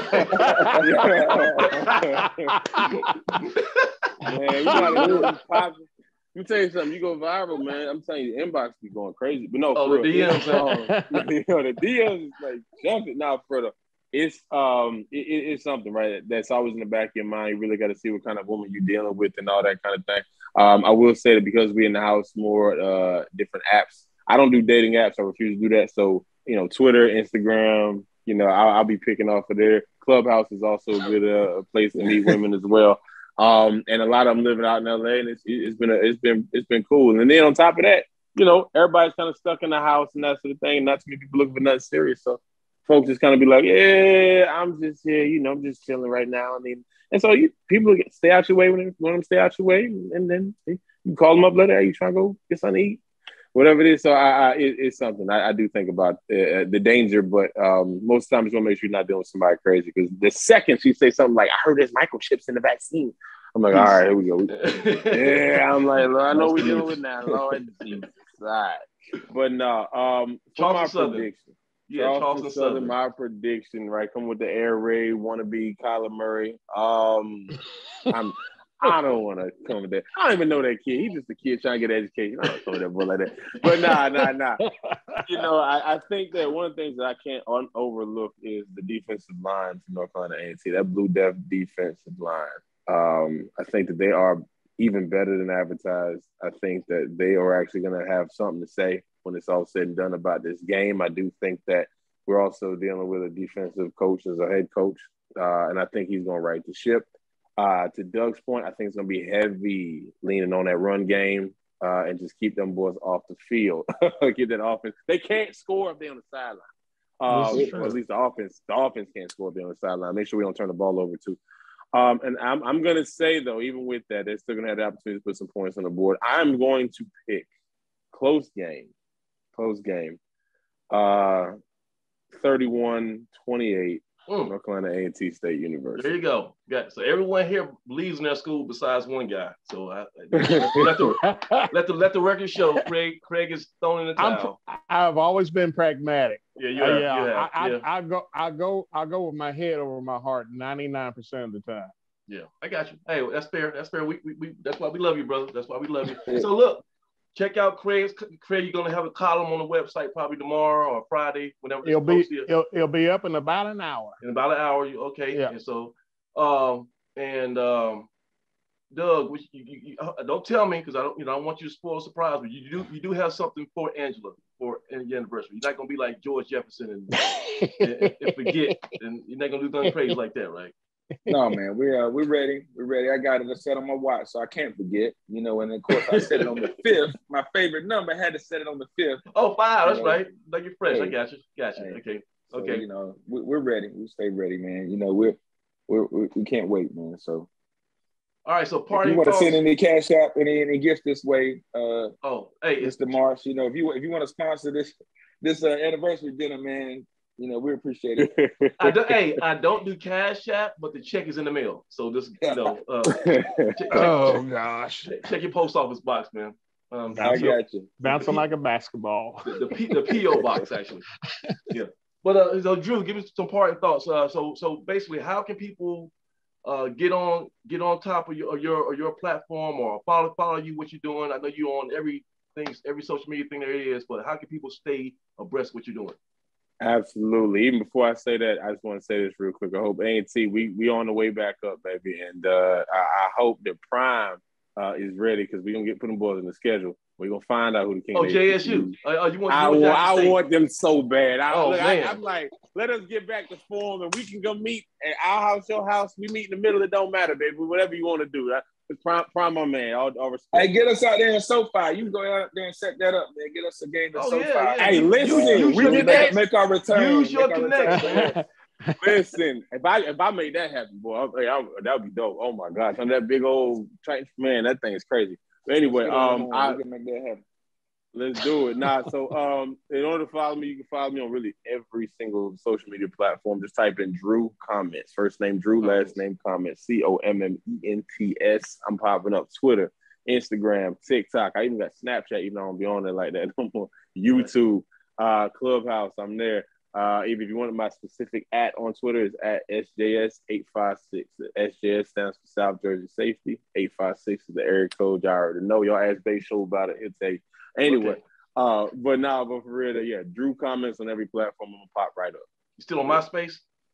Speaker 4: man, you gotta go pop. Let me tell you something. You go viral, man. I'm telling you, the inbox be going crazy. But no,
Speaker 1: oh,
Speaker 4: for
Speaker 1: the
Speaker 4: real,
Speaker 1: D Ms,
Speaker 4: um, you know, the D Ms is like jumping. Now, for the It's um it, it's something, right? That's always in the back of your mind. You really got to see what kind of woman you're dealing with and all that kind of thing. Um, I will say that because we're in the house more uh different apps. I don't do dating apps. I refuse to do that. So you know, Twitter, Instagram. You know, I'll, I'll be picking off of there. Clubhouse is also a good uh, place to meet women as well. Um, and a lot of them living out in L A, and it's it's been a, it's been it's been cool. And then on top of that, you know, everybody's kind of stuck in the house and that sort of thing. Not too many people looking for nothing serious. So folks just kind of be like, yeah, I'm just here, you know, I'm just chilling right now. I mean, and so you people get, stay out your way when they want them to stay out your way, and then you call them up later. Hey, you trying to go get something to eat? Whatever it is. So I, I it, it's something I, I do think about uh, the danger, but um, most times you want to make sure you're not dealing with somebody crazy, because the second she say something like, I heard there's microchips in the vaccine, I'm like, all right, here we go. Yeah, I'm like, Lord, I know we're dealing with now. Lord Jesus. All right. But no, um, for my prediction.
Speaker 1: Yeah,
Speaker 4: Charleston,
Speaker 1: Charleston
Speaker 4: Southern,
Speaker 1: Southern.
Speaker 4: my prediction, right? Come with the air raid, wannabe Kyler Murray. Um, I'm, I don't want to come with that. I don't even know that kid. He's just a kid trying to get education. I don't know that boy like that. But nah, nah, nah. You know, I, I think that one of the things that I can't un- overlook is the defensive line for North Carolina A and T. That Blue Death defensive line. Um, I think that they are even better than advertised. I think that they are actually going to have something to say when it's all said and done about this game. I do think that we're also dealing with a defensive coach as a head coach, uh, and I think he's going to right the ship. Uh, to Doug's point, I think it's going to be heavy leaning on that run game uh, and just keep them boys off the field. Get that offense. They can't score if they're on the sideline. Um, or at least the offense, the offense can't score if they're on the sideline. Make sure we don't turn the ball over too. Um, and I'm, I'm going to say, though, even with that, they're still going to have the opportunity to put some points on the board. I'm going to pick close game, close game, uh, thirty-one twenty-eight, mm. North Carolina A and T State University.
Speaker 1: There you go. Yeah. So everyone here believes in their school besides one guy. So I, let, the, let the let the record show. Craig Craig is thrown in the towel.
Speaker 3: I'm, I've always been pragmatic.
Speaker 1: Yeah, you have,
Speaker 3: uh, yeah.
Speaker 1: You have,
Speaker 3: I,
Speaker 1: yeah.
Speaker 3: I, I go I go I go with my head over my heart ninety-nine percent of the time.
Speaker 1: Yeah, I got you. Hey, that's fair. That's fair. We, we, we that's why we love you, brother. That's why we love you. So look, check out Craig's. Craig, you're gonna have a column on the website probably tomorrow or Friday, whenever
Speaker 3: it'll be. It'll, it'll be up in about an hour.
Speaker 1: In about an hour, you okay?
Speaker 3: Yeah.
Speaker 1: And so, um, and um, Doug, which you, you, you, uh, don't tell me because I don't, you know, I don't want you to spoil a surprise, but you do, you do have something for Angela. for your anniversary? You're not gonna be like George Jefferson and, and, and forget, and you're not gonna do nothing crazy like that, right?
Speaker 2: No, man, we're uh, we're ready. We're ready. I got it set on my watch, so I can't forget. You know, and of course I set it on the fifth. My favorite number, I had to set it on the fifth.
Speaker 1: Oh, five. That's
Speaker 2: you know,
Speaker 1: right. Like you're fresh.
Speaker 2: hey,
Speaker 1: I got you. Got you.
Speaker 2: hey.
Speaker 1: Okay.
Speaker 2: So,
Speaker 1: okay.
Speaker 2: You know, we, we're ready. We stay ready, man. You know, we're we're we, we can't wait, man. So.
Speaker 1: All right. So party.
Speaker 2: If you want
Speaker 1: thoughts,
Speaker 2: to send any cash app, any any gifts this way, uh,
Speaker 1: oh, hey,
Speaker 2: Mister Marsh. You know, if you if you want to sponsor this this uh, anniversary dinner, man. You know, we appreciate it.
Speaker 1: I don't, hey, I don't do Cash App, but the check is in the mail. So just, you know, uh, check, check,
Speaker 3: oh,
Speaker 1: check,
Speaker 3: gosh.
Speaker 1: Check, check your post office box, man. Um,
Speaker 2: I got you.
Speaker 3: Bouncing like a basketball.
Speaker 1: The, the, P, the P O box, actually. Yeah. But, uh, so, Drew, give me some parting thoughts. Uh, so, so basically, how can people uh, get on get on top of your or your, or your platform or follow follow you, what you're doing? I know you're on every thing, every social media thing there is, but how can people stay abreast of what you're doing?
Speaker 4: Absolutely. Even before I say that, I just want to say this real quick. I hope A and T, we we on the way back up, baby. And uh, I, I hope that Prime uh, is ready because we're going to get putting boys in the schedule. We're going to find out who the King
Speaker 1: Oh, J S U. Uh, you want,
Speaker 4: I,
Speaker 1: you want,
Speaker 4: I want them so bad. I,
Speaker 1: oh,
Speaker 4: look,
Speaker 1: man.
Speaker 4: I, I'm like, let us get back to form and we can go meet at our house, your house. We meet in the middle. It don't matter, baby. Whatever you want to do. Right? Prime, prime, my man. All, all respect.
Speaker 2: Hey, get us out there in SoFi. You can go out there and set that up, man. Get us a game in
Speaker 1: oh,
Speaker 2: SoFi.
Speaker 1: Yeah, yeah.
Speaker 4: Hey, listen,
Speaker 1: use,
Speaker 4: we
Speaker 1: use
Speaker 4: did
Speaker 2: make,
Speaker 4: that.
Speaker 2: make our return.
Speaker 1: Use your
Speaker 2: make
Speaker 1: connection.
Speaker 4: Listen, if I if I make that happen, boy, I, I, that would be dope. Oh my gosh, on that big old Triton, man, that thing is crazy. But anyway, um, I
Speaker 2: we can make that happen.
Speaker 4: Let's do it. Nah, so um, in order to follow me, you can follow me on really every single social media platform. Just type in Drew Comments. First name Drew, last name Comments. C O M M E N T S. I'm popping up Twitter, Instagram, TikTok. I even got Snapchat, even though I don't be on there like that no more. YouTube, uh, Clubhouse, I'm there. Uh, if you want my specific at on Twitter, is at S J S eight five six. S J S stands for South Jersey Safety. eight five six is the area code. Y'all already know. Y'all ask Bay Show about it. It's a Anyway, okay. uh, but now, but for real, yeah, Drew Comments on every platform. I'm gonna pop right up.
Speaker 1: You still on MySpace?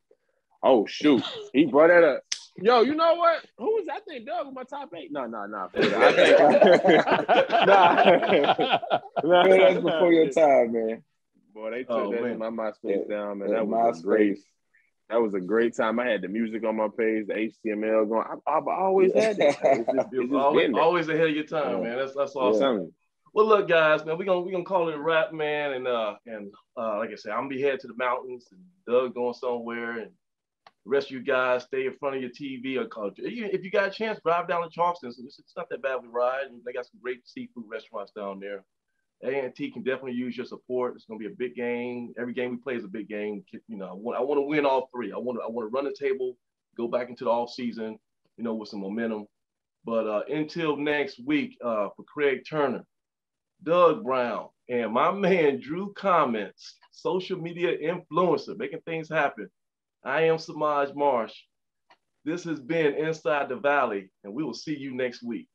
Speaker 4: Oh shoot, he brought that up. Yo, you know what? Who was I think Doug was my top eight? No, no, no. I think nah.
Speaker 2: nah. That's before your time, man.
Speaker 4: Boy, they took
Speaker 1: oh,
Speaker 4: that
Speaker 1: man.
Speaker 4: in my MySpace
Speaker 2: yeah.
Speaker 4: down, man.
Speaker 2: Yeah,
Speaker 4: that was
Speaker 2: MySpace.
Speaker 4: great. That was a great time. I had the music on my page, the H T M L going. I, I've always had that. It's just, it's just
Speaker 1: always,
Speaker 4: there.
Speaker 1: always ahead of your time, yeah. man. That's that's awesome. Yeah. Well, look, guys, man, we're gonna we're gonna call it a wrap, man. And uh and uh like I said, I'm gonna be headed to the mountains and Doug going somewhere, and the rest of you guys stay in front of your T V or call. If you got a chance, drive down to Charleston. It's, it's not that bad of a ride, and they got some great seafood restaurants down there. A and T can definitely use your support. It's gonna be a big game. Every game we play is a big game. You know, I want I want to win all three. I want to I want to run the table, go back into the off season, you know, with some momentum. But uh, until next week, uh, for Craig Turner, Doug Brown, and my man Drew Comments, social media influencer, making things happen. I am Samaj Marsh. This has been Inside the Valley, and we will see you next week.